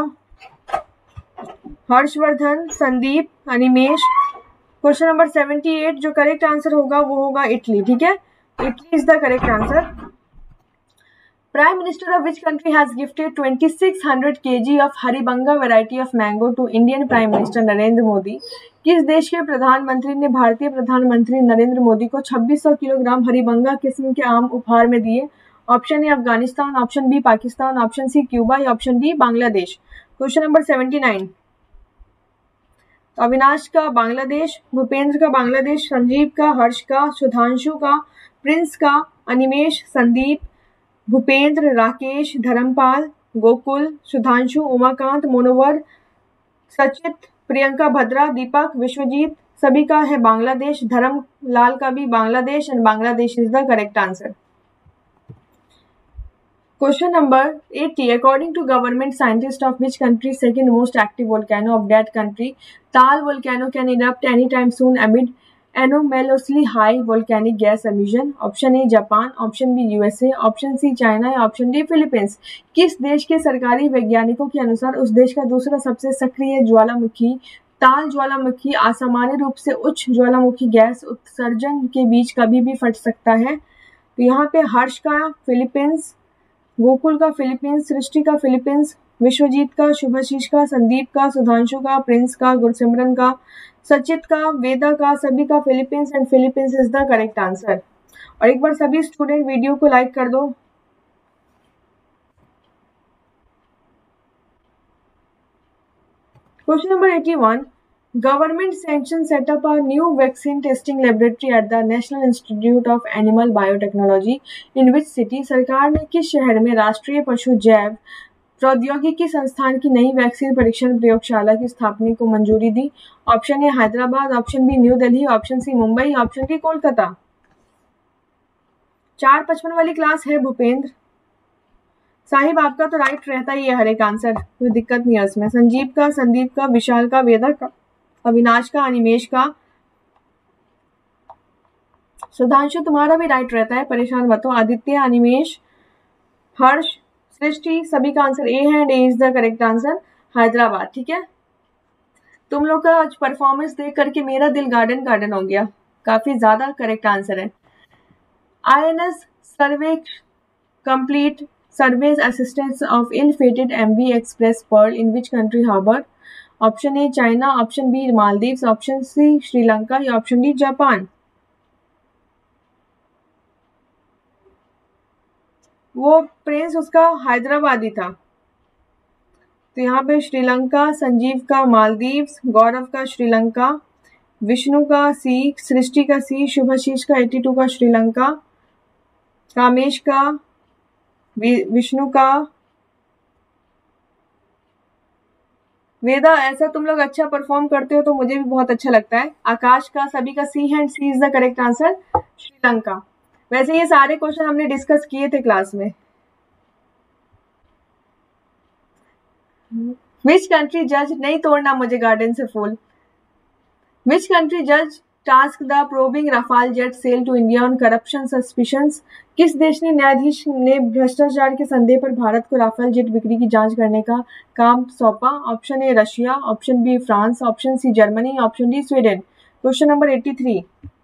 Harshvardhan, Sandeep, Animesh. Question number seventy eight, जो करेक्ट आंसर होगा वो होगा इटली। ठीक है, Italy is the correct answer. Prime minister of which country has gifted twenty six hundred KG of Haribhanga variety of mango to Indian prime minister Narendra Modi? किस देश के प्रधानमंत्री ने भारतीय प्रधानमंत्री नरेंद्र मोदी को छब्बीस सौ किलोग्राम हरिबंगा किस्म के आम उपहार में दिए? Option A Afghanistan, option B Pakistan, option C Cuba या option D Bangladesh. Question number seventy nine, Avinash का बांग्लादेश, भूपेंद्र का बांग्लादेश, संजीव का, हर्ष का, सुधांशु का, प्रिंस का, अनिमेश, संदीप, भूपेंद्र, राकेश, धर्मपाल, गोकुल, सुधांशु, उमाकांत, मोनोवर, सचित, प्रियंका, भद्रा, दीपक, विश्वजीत, सभी का है बांग्लादेश। धर्मलाल का भी Bangladesh and Bangladesh is the correct answer. Question number eighty. According to government scientists of which country second most active volcano of that country, Tal volcano can erupt anytime soon amid anomalously high volcanic gas emission? Option A Japan, option B U S A, option C China या option D Philippines. किस देश के सरकारी वैज्ञानिकों के अनुसार उस देश का दूसरा सबसे सक्रिय ज्वालामुखी ताल ज्वालामुखी असामान्य रूप से उच्च ज्वालामुखी गैस उत्सर्जन के बीच कभी भी फट सकता है? तो यहाँ पे हर्ष का फिलीपींस, गोकुल का फिलीपींस, सृष्टि का फिलीपींस, विश्वजीत का, शुभाशीष का, संदीप का, सुधांशु का, प्रिंस का, गुरसिमरन का, सचित का, वेदा का, सभी का Philippines and Philippines is the correct answer. और एक बार सभी स्टूडेंट वीडियो को लाइक कर दो। Question number eighty one, Government sanctioned set up a new vaccine testing laboratory at the National Institute of Animal Biotechnology in which city? सरकार ने किस शहर में राष्ट्रीय पशु जैव प्रौद्योगिकी संस्थान की नई वैक्सीन परीक्षण प्रयोगशाला की स्थापना को मंजूरी दी? Option A Hyderabad, option B New Delhi, option C Mumbai, option D Kolkata. चार पचपन वाली क्लास है भूपेंद्र। साहिब आपका तो राइट रहता ही है हर एक आंसर, कोई दिक्कत नहीं है उसमें। संजीव का, संदीप का, विशाल का, वेदा का, अविनाश का, अनिमेश का, सुधांशु तुम्हारा भी राइट रहता है, परेशान मत हो। आदित्य, अनिमेश, हर्ष, सृष्टि, सभी का आंसर ए है and A is the correct answer, Hyderabad. ठीक है, तुम लोग का आज परफॉर्मेंस देख करके मेरा दिल गार्डन गार्डन हो गया, काफी ज्यादा करेक्ट आंसर है। INS survey complete surveys assistance of ill fated MV Express Pearl in which country harbour? Option A China, option B Maldives, option C Sri Lanka या ऑप्शन डी जापान। वो प्रिंस उसका हैदराबादी था, तो यहाँ पे श्रीलंका, संजीव का मालदीव्स, गौरव का श्रीलंका, विष्णु का सी, सृष्टि का सी, शुभाशीष का एटी टू का श्रीलंका, कामेश का, विष्णु का, वेदा ऐसा तुम लोग अच्छा परफॉर्म करते हो तो मुझे भी बहुत अच्छा लगता है। आकाश का, सभी का सी है and C is the correct answer, Sri Lanka. वैसे ये सारे क्वेश्चन हमने डिस्कस किए थे क्लास में। विच कंट्री जज, नहीं तोड़ना मुझे गार्डन से फूल, विच कंट्री जज tasked the probing Rafale jet sale to India on corruption suspicions. किस देश ने न्यायाधीश ने भ्रष्टाचार के संदेह पर भारत को राफेल जेट बिक्री की जांच करने का काम सौंपा? Option A Russia, option B France, option C Germany, option D Sweden. Question number तिरासी।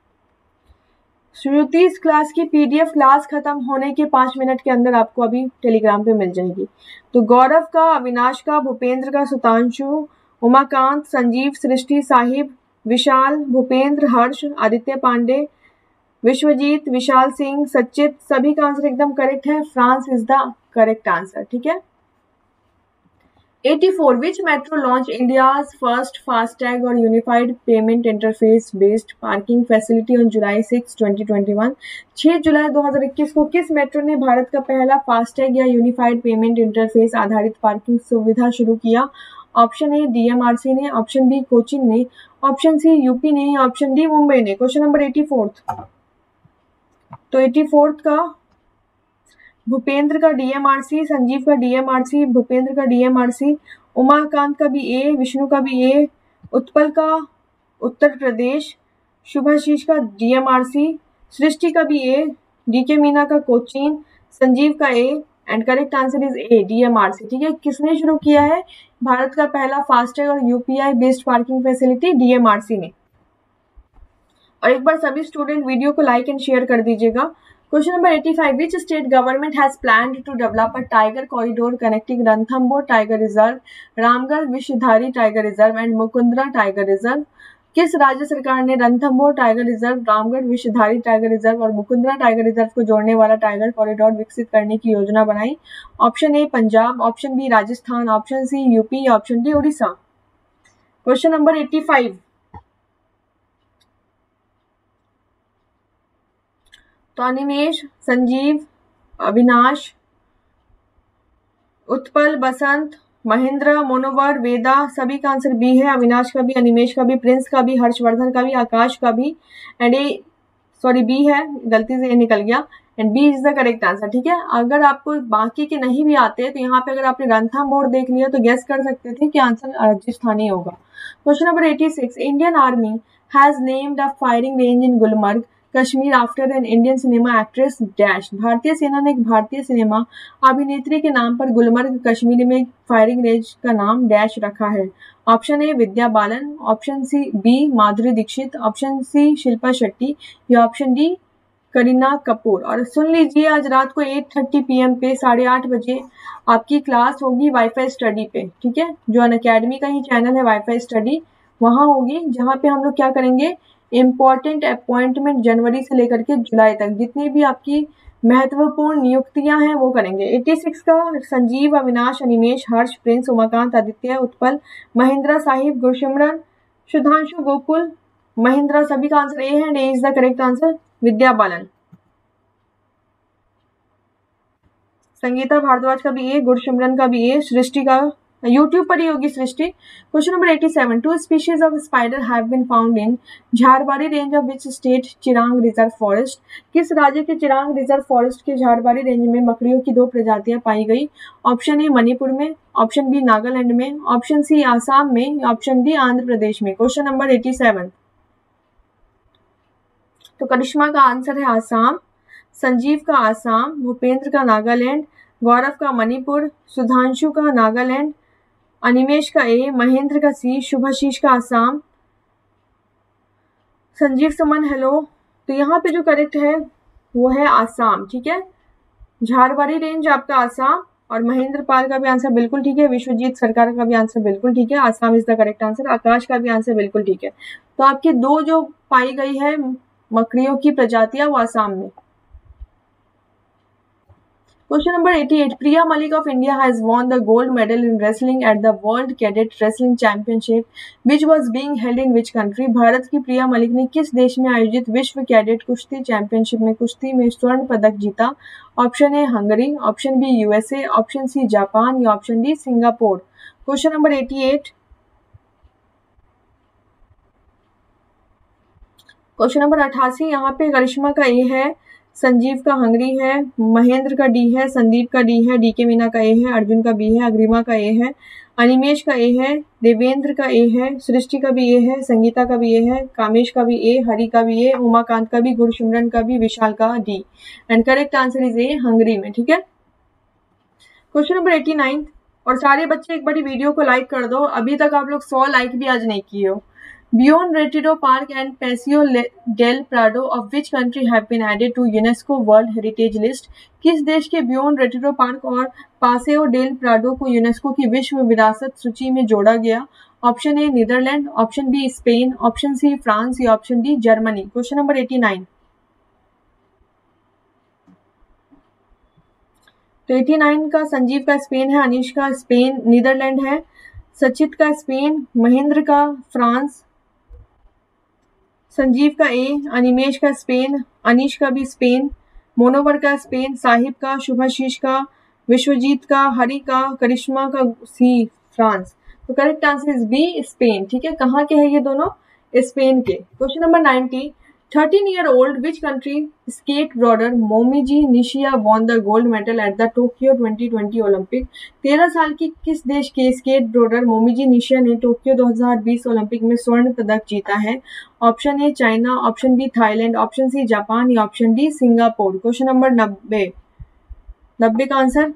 श्रुति इस क्लास की पीडीएफ क्लास खत्म होने के पांच मिनट के अंदर आपको अभी टेलीग्राम पे मिल जाएगी। तो गौरव का, अविनाश का, भूपेंद्र का, सुतांशु, उमाकांत, संजीव, सृष्टि, साहिब, विशाल, भूपेंद्र, हर्ष, आदित्य पांडे, विश्वजीत, विशाल सिंह, सचित, सभी का आंसर एकदम करेक्ट है। France is the correct answer. ठीक है। eighty-four which metro launched India's first FASTag or unified payment interface based parking facility on July sixth, twenty twenty-one? छह जुलाई दो हज़ार इक्कीस को किस मेट्रो ने भारत का पहला फास्टैग या यूनिफाइड पेमेंट इंटरफेस आधारित पार्किंग सुविधा शुरू किया? ऑप्शन ए डीएमआरसी ने, ऑप्शन बी कोचिन ने, ऑप्शन सी यूपी ने, ऑप्शन डी मुंबई ने। Question number eighty-fourth। तो eighty-fourth का भूपेंद्र का डीएमआरसी, संजीव का डीएमआरसी, भूपेंद्र का डीएमआरसी, उमाकांत का भी ए, विष्णु का भी ए, उत्पल का उत्तर प्रदेश, शुभाशीष का डीएमआरसी, सृष्टि का भी ए, डीके मीना का कोचीन, संजीव का A and correct answer is A DMRC. ठीक है। किसने शुरू किया है भारत का पहला फास्टैग और UPI based parking facility? DMRC ने। और एक बार सभी स्टूडेंट वीडियो को लाइक एंड शेयर कर दीजिएगा। Question number eighty-five. Which state government has planned to develop a tiger corridor connecting Ranthambore Tiger Reserve, Ramgarh Vishdhari tiger reserve and Mukundra tiger reserve? किस राज्य सरकार ने Ranthambore tiger reserve, Ramgarh Vishdhari tiger reserve और Mukundra tiger reserve को जोड़ने वाला टाइगर कॉरिडोर विकसित करने की योजना बनाई? Option A Punjab, option B Rajasthan, option C UP, option D Orissa. Question number eighty-five। तो अनिमेश, संजीव, अविनाश, उत्पल, बसंत, महेंद्र, मोनोवर, वेदा, सभी का आंसर बी है। अविनाश का भी, अनिमेश का भी, प्रिंस का भी, हर्षवर्धन का भी, आकाश का भी एंड ए सॉरी बी है, गलती से ये निकल गया and B is the correct answer. ठीक है। अगर आपको बाकी के नहीं भी आते तो यहाँ पे अगर आपने रणथंभौर देख लिया तो गेस कर सकते थे कि आंसर राजस्थानी होगा। Question number eighty-six। Indian army has named a firing range in Gulmarg Kashmir after an Indian cinema actress dash. भारतीय सेना ने एक भारतीय सिनेमा अभिनेत्री के नाम पर गुलमर्ग कश्मीर में एक फायरिंग रेंज का नाम डैश रखा है। Option A Vidya Balan, option C B Madhuri Dixit, option C Shilpa Shetty या ऑप्शन डी करीना कपूर। और सुन लीजिए आज रात को eight thirty पी एम पे साढ़े आठ बजे आपकी क्लास होगी वाईफाई स्टडी पे। ठीक है। जो अनअकैडमी का ही चैनल है वाईफाई स्टडी, वहां होगी जहां पे हम लोग क्या करेंगे, इम्पॉर्टेंट अपॉइंटमेंट जनवरी से लेकर के जुलाई तक जितनी भी आपकी महत्वपूर्ण नियुक्तियां हैं वो करेंगे। eighty-six का संजीव, अविनाश, अनिमेश, हर्ष, प्रिंस, उमाकांत, आदित्य, उत्पल, महेंद्र, साहिब, गुरसिमरन, सुधांशु, गोकुल, महेंद्र, सभी का आंसर ए है and A is the correct answer. Vidya Balan, Sangeeta Bhardwaj का भी ए, गुरसिमरन का भी ए, सृष्टि का यूट्यूब पर ही होगी Srishti. Question number eighty-seven। Two species of spider have been found in Jharbari range of which state Chirang reserve forest. किस राज्य के चिरांग रिजर्व फॉरेस्ट के झारबाड़ी रेंज में मकड़ियों की दो प्रजातियां पाई गई? ऑप्शन ए मणिपुर में, ऑप्शन बी नागालैंड में, ऑप्शन सी आसाम में, ऑप्शन डी आंध्र प्रदेश में। Question number eighty-seven। तो करिश्मा का आंसर है आसाम, संजीव का आसाम, भूपेंद्र का नागालैंड, गौरव का मणिपुर, सुधांशु का नागालैंड, अनिमेश का ए, महेंद्र का सी, शुभाशीष का आसाम, संजीव सुमन हेलो। तो यहाँ पे जो करेक्ट है वो है आसाम। ठीक है। झारबाड़ी रेंज आपका आसाम और महेंद्र पाल का भी आंसर बिल्कुल ठीक है, विश्वजीत सरकार का भी आंसर बिल्कुल ठीक है, Assam is the correct answer. Akash का भी आंसर बिल्कुल ठीक है। तो आपकी दो जो पाई गई है मकड़ियों की प्रजातियां वो आसाम में। Question number eighty-eight. Priya Malik of India has won the gold medal in wrestling at the World Cadet Wrestling Championship, which was being held in which country? Bharat की प्रिया मलिक ने किस देश में आयोजित विश्व कैडेट कुश्ती चैंपियनशिप में कुश्ती में स्वर्ण पदक जीता? Option A Hungary, option B USA, option C Japan या option D Singapore. Question number eighty-eight। Question number अठासी यहाँ पे करिश्मा का ए है, संजीव का हंगरी है, महेंद्र का डी है, संदीप का डी है, डी के मीना का ए है, अर्जुन का बी है, अग्रिमा का ए है, अनिमेश का ए है, देवेंद्र का ए है, सृष्टि का भी ए है, संगीता का भी ए है, कामेश का भी ए, हरि का भी ए, उमाकांत का भी, गुरसिमरन का भी, विशाल का D. And correct answer is A, Hungary में। ठीक है, क्वेश्चन नंबर एटी नाइन। और सारे बच्चे एक बारी वीडियो को लाइक कर दो, अभी तक आप लोग सौ लाइक भी आज नहीं किए हो। Beyond Retiro Park and Paseo del Prado of which country have been added to UNESCO World Heritage List? किस देश के बियॉन्ड रेटिरो पार्क और पासेओ डेल प्राडो को यूनेस्को की विश्व विरासत सूची में जोड़ा गया? Option A Netherlands, option B Spain, option C France या option D Germany. Question number eighty nine. तो एटी नाइन का संजीव का स्पेन है, अनीश का स्पेन नीदरलैंड है, सचित का स्पेन, महेंद्र का फ्रांस, संजीव का ए, अनिमेश का स्पेन, अनीश का भी स्पेन, मोनोवर का स्पेन, साहिब का, शुभाशीष का, विश्वजीत का, हरि का, करिश्मा का सी फ्रांस। तो correct answer is B Spain. ठीक है, कहाँ के हैं ये दोनों? स्पेन के। Question number ninety. Thirteen year old which country skateboarder Momiji Nishiya won the gold medal at the Tokyo twenty twenty Olympic? तेरह साल की किस देश के स्केट ब्रॉडर मोमिजी निशिया ने टोक्यो दो हज़ार बीस ओलंपिक में स्वर्ण पदक जीता है? Option A China, option B Thailand, option C Japan या option D Singapore. Question number नब्बे। नब्बे का आंसर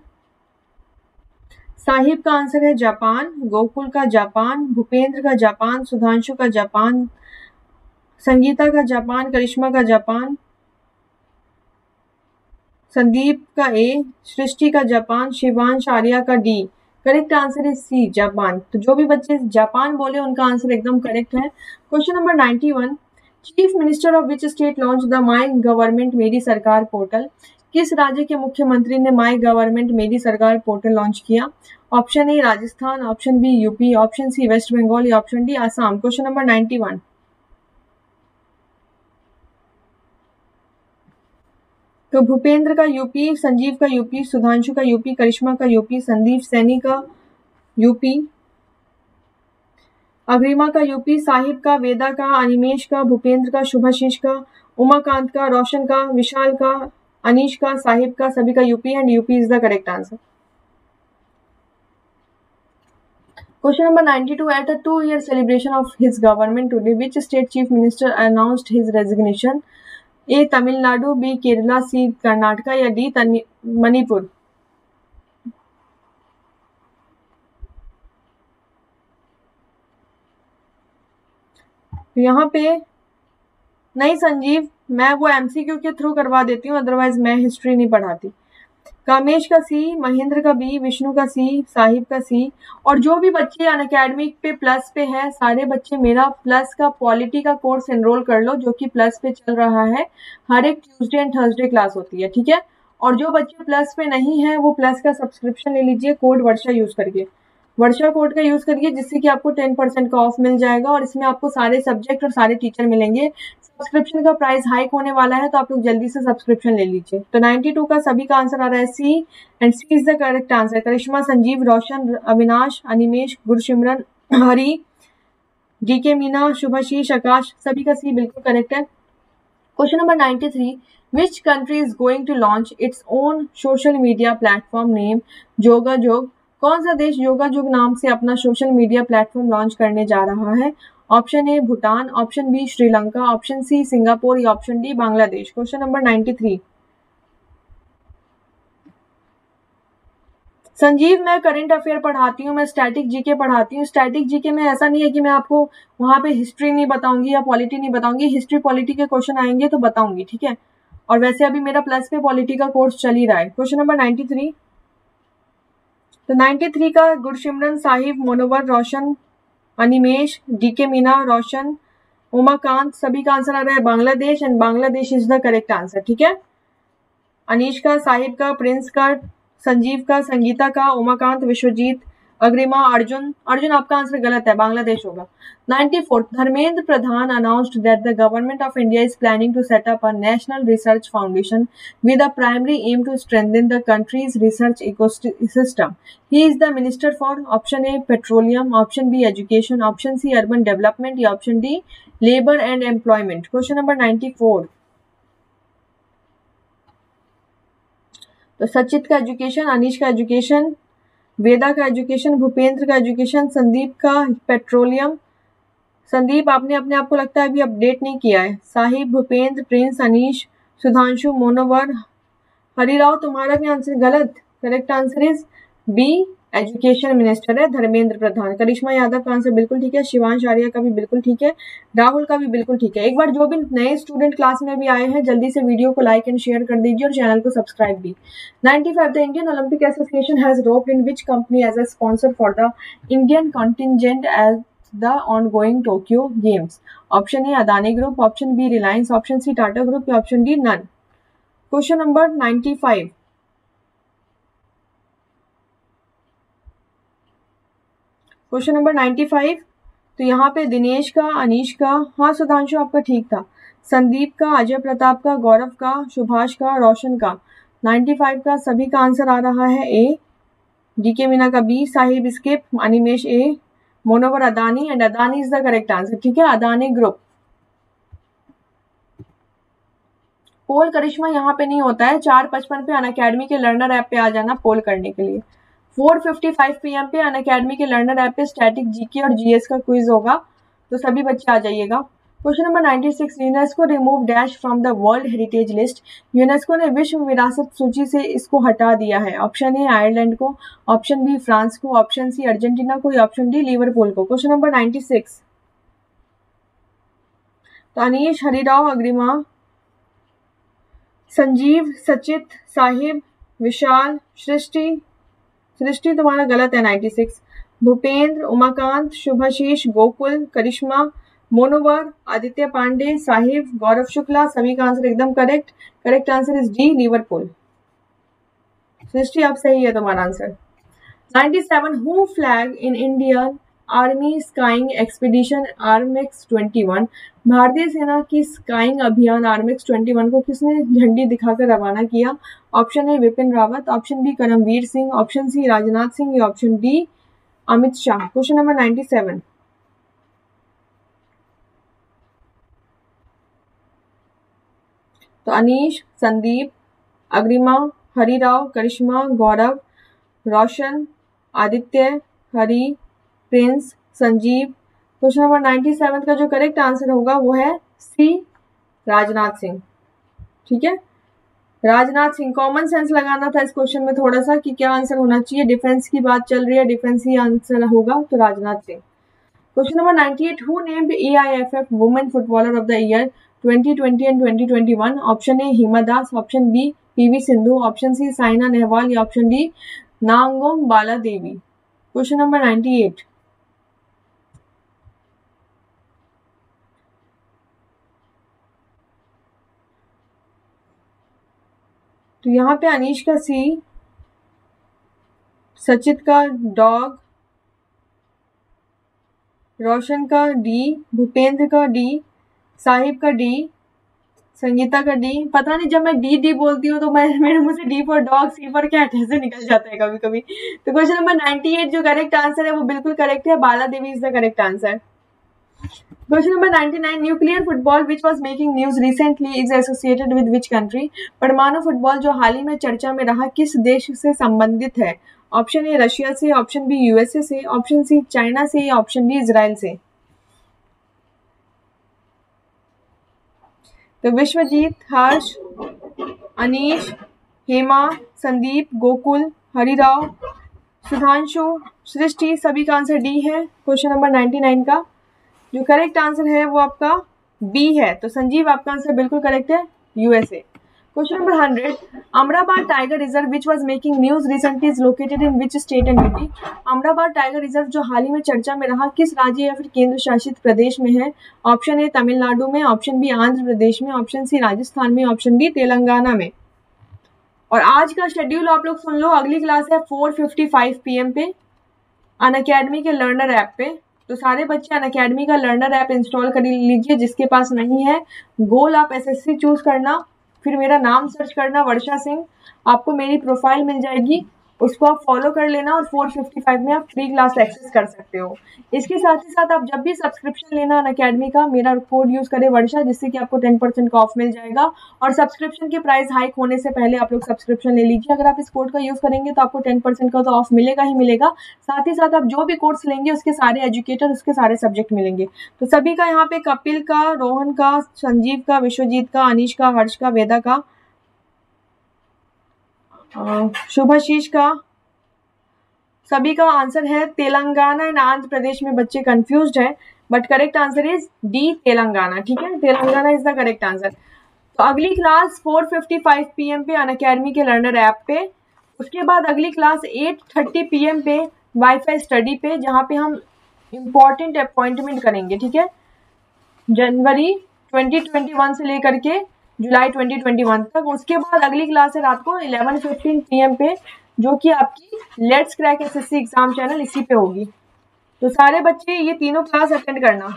साहिब का आंसर है जापान, गोकुल का जापान, भूपेंद्र का जापान, सुधांशु का जापान, संगीता का जापान, करिश्मा का जापान, संदीप का ए, सृष्टि का जापान, शिवांश आर्या का D. Correct answer is C Japan. तो जो भी बच्चे जापान बोले उनका आंसर एकदम करेक्ट है। Question number ninety one. Chief minister of which state launch the my government Meri Sarkar portal? किस राज्य के मुख्यमंत्री ने माई government Meri Sarkar portal launch किया? Option A Rajasthan, option B UP, option C West Bengal या option D Assam. Question number ninety one. तो भूपेंद्र का UP, Sanjeev का यूपी, सुधांशु का यूपी, करिश्मा का यूपी, संदीप सैनी का यूपी, अग्रिमा का यूपी, साहिब का, वेदा का, अनिमेश का, भूपेंद्र का, शुभाशीष का, उमाकांत का, रोशन का, विशाल का, अनीश का, साहिब का, सभी का UP and UP is the correct answer. Question number ninety-two. At a two-year celebration of his government today, which state chief minister announced his resignation? A. Tamil Nadu, B. Kerala, C. Karnataka या D. Manipur. यहाँ पे नहीं संजीव, मैं वो MCQ के through करवा देती हूँ, अदरवाइज मैं हिस्ट्री नहीं पढ़ाती। कामेश का सी, महेंद्र का बी, विष्णु का सी, साहिब का सी। और जो भी बच्चे अनअकैडमिक पे प्लस पे है, सारे बच्चे मेरा प्लस का पॉलिटी का कोर्स एनरोल कर लो, जो कि प्लस पे चल रहा है। हर एक ट्यूसडे एंड थर्सडे क्लास होती है, ठीक है। और जो बच्चे प्लस पे नहीं है वो प्लस का सब्सक्रिप्शन ले लीजिए कोड वर्षा यूज करके, वर्षा कोड का यूज करिए, जिससे कि आपको टेन परसेंट का ऑफ मिल जाएगा और इसमें आपको सारे सब्जेक्ट और सारे टीचर मिलेंगे। सब्सक्रिप्शन का प्राइस हाइक होने वाला है, तो आप लोग जल्दी से सब्सक्रिप्शन ले लीजिए। तो बानवे का सभी का आंसर आ रहा है C and C is the correct answer. Karishma, Sanjeev, Roshan, Avinash, Animesh, Gursimran, Hari, DK Meena, Shubhashish, Akash, सभी का सी बिल्कुल करेक्ट है। Question number ninety three. Which country is going to launch its own social media platform name Yogayog? कौन सा देश योगायोग नाम से अपना सोशल मीडिया प्लेटफॉर्म लॉन्च करने जा रहा है? Option A Bhutan, option B Sri Lanka, option C Singapore या option D Bangladesh. Question number ninety three. Sanjeev, मैं करंट अफेयर पढ़ाती हूँ, मैं स्टैटिक जीके पढ़ाती हूँ। स्टैटिक जीके में ऐसा नहीं है कि मैं आपको वहां पे हिस्ट्री नहीं बताऊंगी या पॉलिटी नहीं बताऊंगी। हिस्ट्री पॉलिटी के क्वेश्चन आएंगे तो बताऊंगी, ठीक है। और वैसे अभी मेरा प्लस पे पॉलिटी का कोर्स चल ही रहा है। Question number ninety three. तो नाइंटी थ्री का गुरसिमरन, साहिब, मोनोवर, रोशन, अनिमेश, डीके मीना, रोशन, उमाकांत, सभी का आंसर आ रहा है Bangladesh and Bangladesh is the correct answer, ठीक है। अनीश का, साहिब का, प्रिंस का, संजीव का, संगीता का, उमाकांत, विश्वजीत, अग्रिमा, अर्जुन। अर्जुन आपका आंसर गलत है, बांग्लादेश होगा। Ninety four. Dharmendra Pradhan announced that the government of India is planning to set up a national research foundation with a primary aim to strengthen the country's research ecosystem. He is the minister for option A petroleum, option B education, option C urban development या option D labor and employment. Question number ninety four. तो सचित का education, Anish का education, वेदा का education, Bhupendra का education, Sandeep का petroleum. Sandeep आपने अपने आप को लगता है अभी अपडेट नहीं किया है। साहिब, भूपेंद्र, प्रिंस, अनीश, सुधांशु, मोनोवर, हरिराव। तुम्हारा भी आंसर गलत। Correct answer is B, education minister है धर्मेंद्र प्रधान। करिश्मा यादव का आंसर बिल्कुल ठीक है। शिवांश आर्या का भी बिल्कुल ठीक है। राहुल का भी बिल्कुल ठीक है। एक बार जो भी नए स्टूडेंट क्लास में भी आए हैं जल्दी से वीडियो को लाइक एंड शेयर कर दीजिए और चैनल को सब्सक्राइब भी। Ninety five the Indian Olympic association has roped in which company as a sponsor for the Indian contingent as the ongoing Tokyo games. Option A Adani group, option B Reliance, option C Tata group या option D none. Question number ninety five. Question number ninety five. तो यहाँ पे दिनेश का, अनीश का, हाँ सुधांशु आपका ठीक था, संदीप का, अजय प्रताप का, गौरव का, सुभाष का, रोशन का। नाइंटी फाइव का सभी का आंसर आ रहा है ए, डीके मीना का B, Sahib skip, Animesh A, Monowar Adani and Adani is the correct answer. ठीक है, अदानी ग्रुप। पोल करिश्मा यहाँ पे नहीं होता है। चार पचपन पे अनअकैडमी के लर्नर ऐप पे आ जाना पोल करने के लिए। Four fifty five P M पे अनअकैडमी के लर्नर ऐप पे स्टैटिक जीके और जीएस का क्विज होगा, तो सभी बच्चे आ जाइएगा। Question number ninety six. UNESCO remove dash from the world heritage list. UNESCO ने विश्व विरासत सूची से इसको हटा दिया है। ऑप्शन ए आयरलैंड को, ऑप्शन बी फ्रांस को, ऑप्शन सी अर्जेंटीना को या ऑप्शन डी लिवरपूल को। Question number ninety six. तो अनीश, हरिराव, अग्रिमा, संजीव, सचित, साहिब, विशाल, सृष्टि। सृष्टि तुम्हारा गलत है। Ninety six. भूपेंद्र, उमाकांत, शुभाशीष, गोकुल, करिश्मा, मोनोवर, आदित्य पांडे, साहिब, गौरव शुक्ला। सभी का आंसर एकदम correct. Correct answer is D, Liverpool. Srishti आप सही है तुम्हारा answer. Ninety seven. Who flag in Indian army skiing expedition Armex twenty one. भारतीय सेना की स्काइंग अभियान आर्मेक्स ट्वेंटी वन को किसने झंडी दिखाकर रवाना किया। Option A Vipin Rawat, option B Karamvir Singh, option C Rajnath Singh या option D Amit Shah. Question number ninety seven. तो Anish, Sandeep, Agrima, Harirao, Karishma, Gaurav, Roshan, Aditya, Hari, Prince, Sanjeev. Question number ninety seven का जो करेक्ट आंसर होगा वो है सी, राजनाथ सिंह। ठीक है, राजनाथ सिंह। कॉमन सेंस लगाना था इस क्वेश्चन में थोड़ा सा कि क्या आंसर होना चाहिए। डिफेंस की बात चल रही है, डिफेंस ही आंसर होगा, तो Rajnath Singh. Question number ninety eight. Who named A I F F women footballer of the year twenty twenty and twenty twenty one. Option A Hima Das, option B PV Sindhu, option C Saina Nehwal या option D Ngangom Bala Devi. Question number ninety eight. तो यहाँ पे अनीश का सी, सचित का dog, रोशन का D, Bhupendra का D, Sahib का D, Sangeeta का डी। पता नहीं जब मैं डी डी बोलती हूँ तो मैं मेरे मुंह से D for dog, C for cat ऐसे निकल जाता है कभी कभी। तो क्वेश्चन नंबर नाइंटी एट जो करेक्ट आंसर है वो बिल्कुल करेक्ट है। Bala Devi is the correct answer. Question number ninety nine. Nuclear football which was making news recently is associated with which country. परमाणु फुटबॉल जो हाल ही में चर्चा में रहा किस देश से संबंधित है। ऑप्शन ए रशिया से, ऑप्शन बी यूएसए से, ऑप्शन सी चाइना से या ऑप्शन डी इजराइल से। तो विश्वजीत, हर्ष, अनीश, हेमा, संदीप, गोकुल, हरिराव, सुधांशु, सृष्टि, सभी का आंसर डी है। क्वेश्चन नंबर नाइंटी नाइन का जो करेक्ट आंसर है वो आपका बी है। तो संजीव आपका आंसर बिल्कुल करेक्ट है, USA. Question number hundred. Amrabad tiger reserve which was making news recently is located in which state and UT. Amrabad tiger reserve जो हाल ही में चर्चा में रहा किस राज्य या फिर केंद्र शासित प्रदेश में है। ऑप्शन ए तमिलनाडु में, ऑप्शन बी आंध्र प्रदेश में, ऑप्शन सी राजस्थान में, ऑप्शन डी तेलंगाना में। और आज का शेड्यूल आप लोग सुन लो। अगली क्लास है four fifty five P M पे अनअकैडमी के लर्नर ऐप पे। तो सारे बच्चे अनअकैडमी का लर्नर ऐप इंस्टॉल कर लीजिए। जिसके पास नहीं है गोल आप एसएससी चूज करना, फिर मेरा नाम सर्च करना वर्षा सिंह, आपको मेरी प्रोफाइल मिल जाएगी। उसको आप फॉलो कर लेना और फोर फिफ्टी फाइव में आप फ्री क्लास एक्सेस कर सकते हो। इसके साथ ही साथ आप जब भी सब्सक्रिप्शन लेना अनअकैडमी का, मेरा कोड यूज करें वर्षा, जिससे कि आपको टेन परसेंट का ऑफ मिल जाएगा। और सब्सक्रिप्शन की प्राइस हाइक होने से पहले आप लोग सब्सक्रिप्शन ले लीजिए। अगर आप इस कोड का यूज करेंगे तो आपको टेन परसेंट का तो ऑफ मिलेगा ही मिलेगा। साथ ही साथ आप जो भी कोर्स लेंगे उसके सारे एजुकेटर, उसके सारे सब्जेक्ट मिलेंगे। तो सभी का यहाँ पे कपिल का, रोहन का, संजीव का, विश्वजीत का, अनीश का, हर्ष का, वेदा का, शुभाशीष का, सभी का आंसर है तेलंगाना एंड आंध्र प्रदेश में बच्चे कंफ्यूज्ड है, but correct answer is D Telangana. ठीक है, Telangana is the correct answer. तो अगली class four fifty five P M पे अनअकैडमी के लर्नर ऐप पे, उसके बाद अगली class eight thirty P M पे वाईफाई स्टडी पे, जहाँ पे हम इम्पॉर्टेंट अपॉइंटमेंट करेंगे। ठीक है, जनवरी ट्वेंटी ट्वेंटी वन से लेकर के जुलाई ट्वेंटी ट्वेंटी वन तक। उसके बाद अगली क्लास है रात को इलेवन फिफ्टीन पी एम पे, जो कि आपकी let's crack SSC exam channel इसी पे होगी। तो सारे बच्चे ये तीनों क्लास अटेंड करना।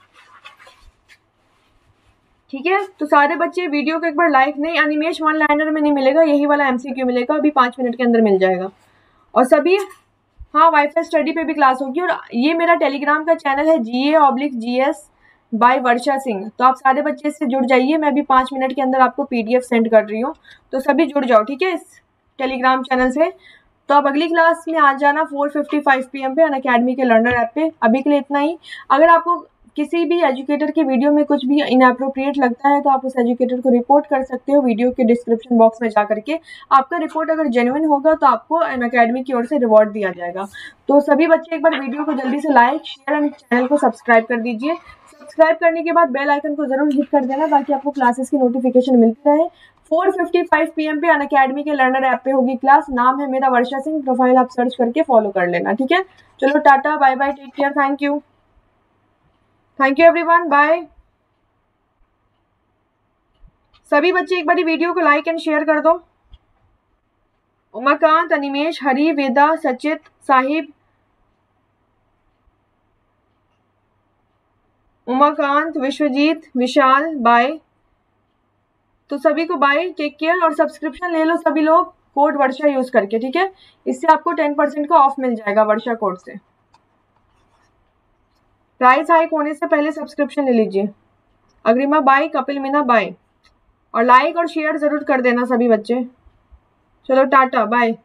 ठीक है, तो सारे बच्चे वीडियो को एक बार लाइक, नहीं अनिमेश वन लाइनर में नहीं मिलेगा, यही वाला एमसीक्यू मिलेगा, अभी पाँच मिनट के अंदर मिल जाएगा। और सभी हाँ वाईफाई स्टडी पे भी क्लास होगी। और ये मेरा टेलीग्राम का चैनल है G A oblique G S by Varsha Singh, तो आप सारे बच्चे इससे जुड़ जाइए। मैं भी पाँच मिनट के अंदर आपको पीडीएफ सेंड कर रही हूँ, तो सभी जुड़ जाओ। ठीक है, इस टेलीग्राम चैनल से। तो आप अगली क्लास में आ जाना four fifty five P M पे अनअकैडमी के लर्नर ऐप पे। अभी के लिए इतना ही। अगर आपको किसी भी एजुकेटर के वीडियो में कुछ भी इनअप्रोप्रिएट लगता है तो आप उस एजुकेटर को रिपोर्ट कर सकते हो वीडियो के डिस्क्रिप्शन बॉक्स में जा करके। आपका रिपोर्ट अगर जेन्युइन होगा तो आपको अनअकैडमी की ओर से रिवॉर्ड दिया जाएगा। तो सभी बच्चे एक बार वीडियो को जल्दी से लाइक, शेयर एंड चैनल को सब्सक्राइब कर दीजिए। सब्सक्राइब करने के बाद बेल आइकन को जरूर हिट कर देना ताकि आपको क्लासेस की नोटिफिकेशन मिलती रहे। Four fifty five P M पे अनअकैडमी के लर्नर ऐप पे होगी क्लास। नाम है मेरा वर्षा सिंह, प्रोफाइल आप सर्च करके फॉलो कर लेना। ठीक है, चलो tata, bye bye, take care, thank you, thank you everyone, bye. सभी बच्चे एक बार वीडियो को लाइक एंड शेयर कर दो। उमाकांत, अनिमेश, हरी, वेदा, सचित, साहिब, उमाकांत, विश्वजीत, विशाल, बाय। तो सभी को बाय, टेक केयर। और सब्सक्रिप्शन ले लो सभी लोग कोड वर्षा यूज करके। ठीक है, इससे आपको टेन परसेंट का ऑफ मिल जाएगा वर्षा कोड से। प्राइस हाइक होने से पहले सब्सक्रिप्शन ले लीजिए। Agrima bye, Kapil Meena bye. और लाइक और शेयर जरूर कर देना सभी बच्चे। चलो टाटा, बाय।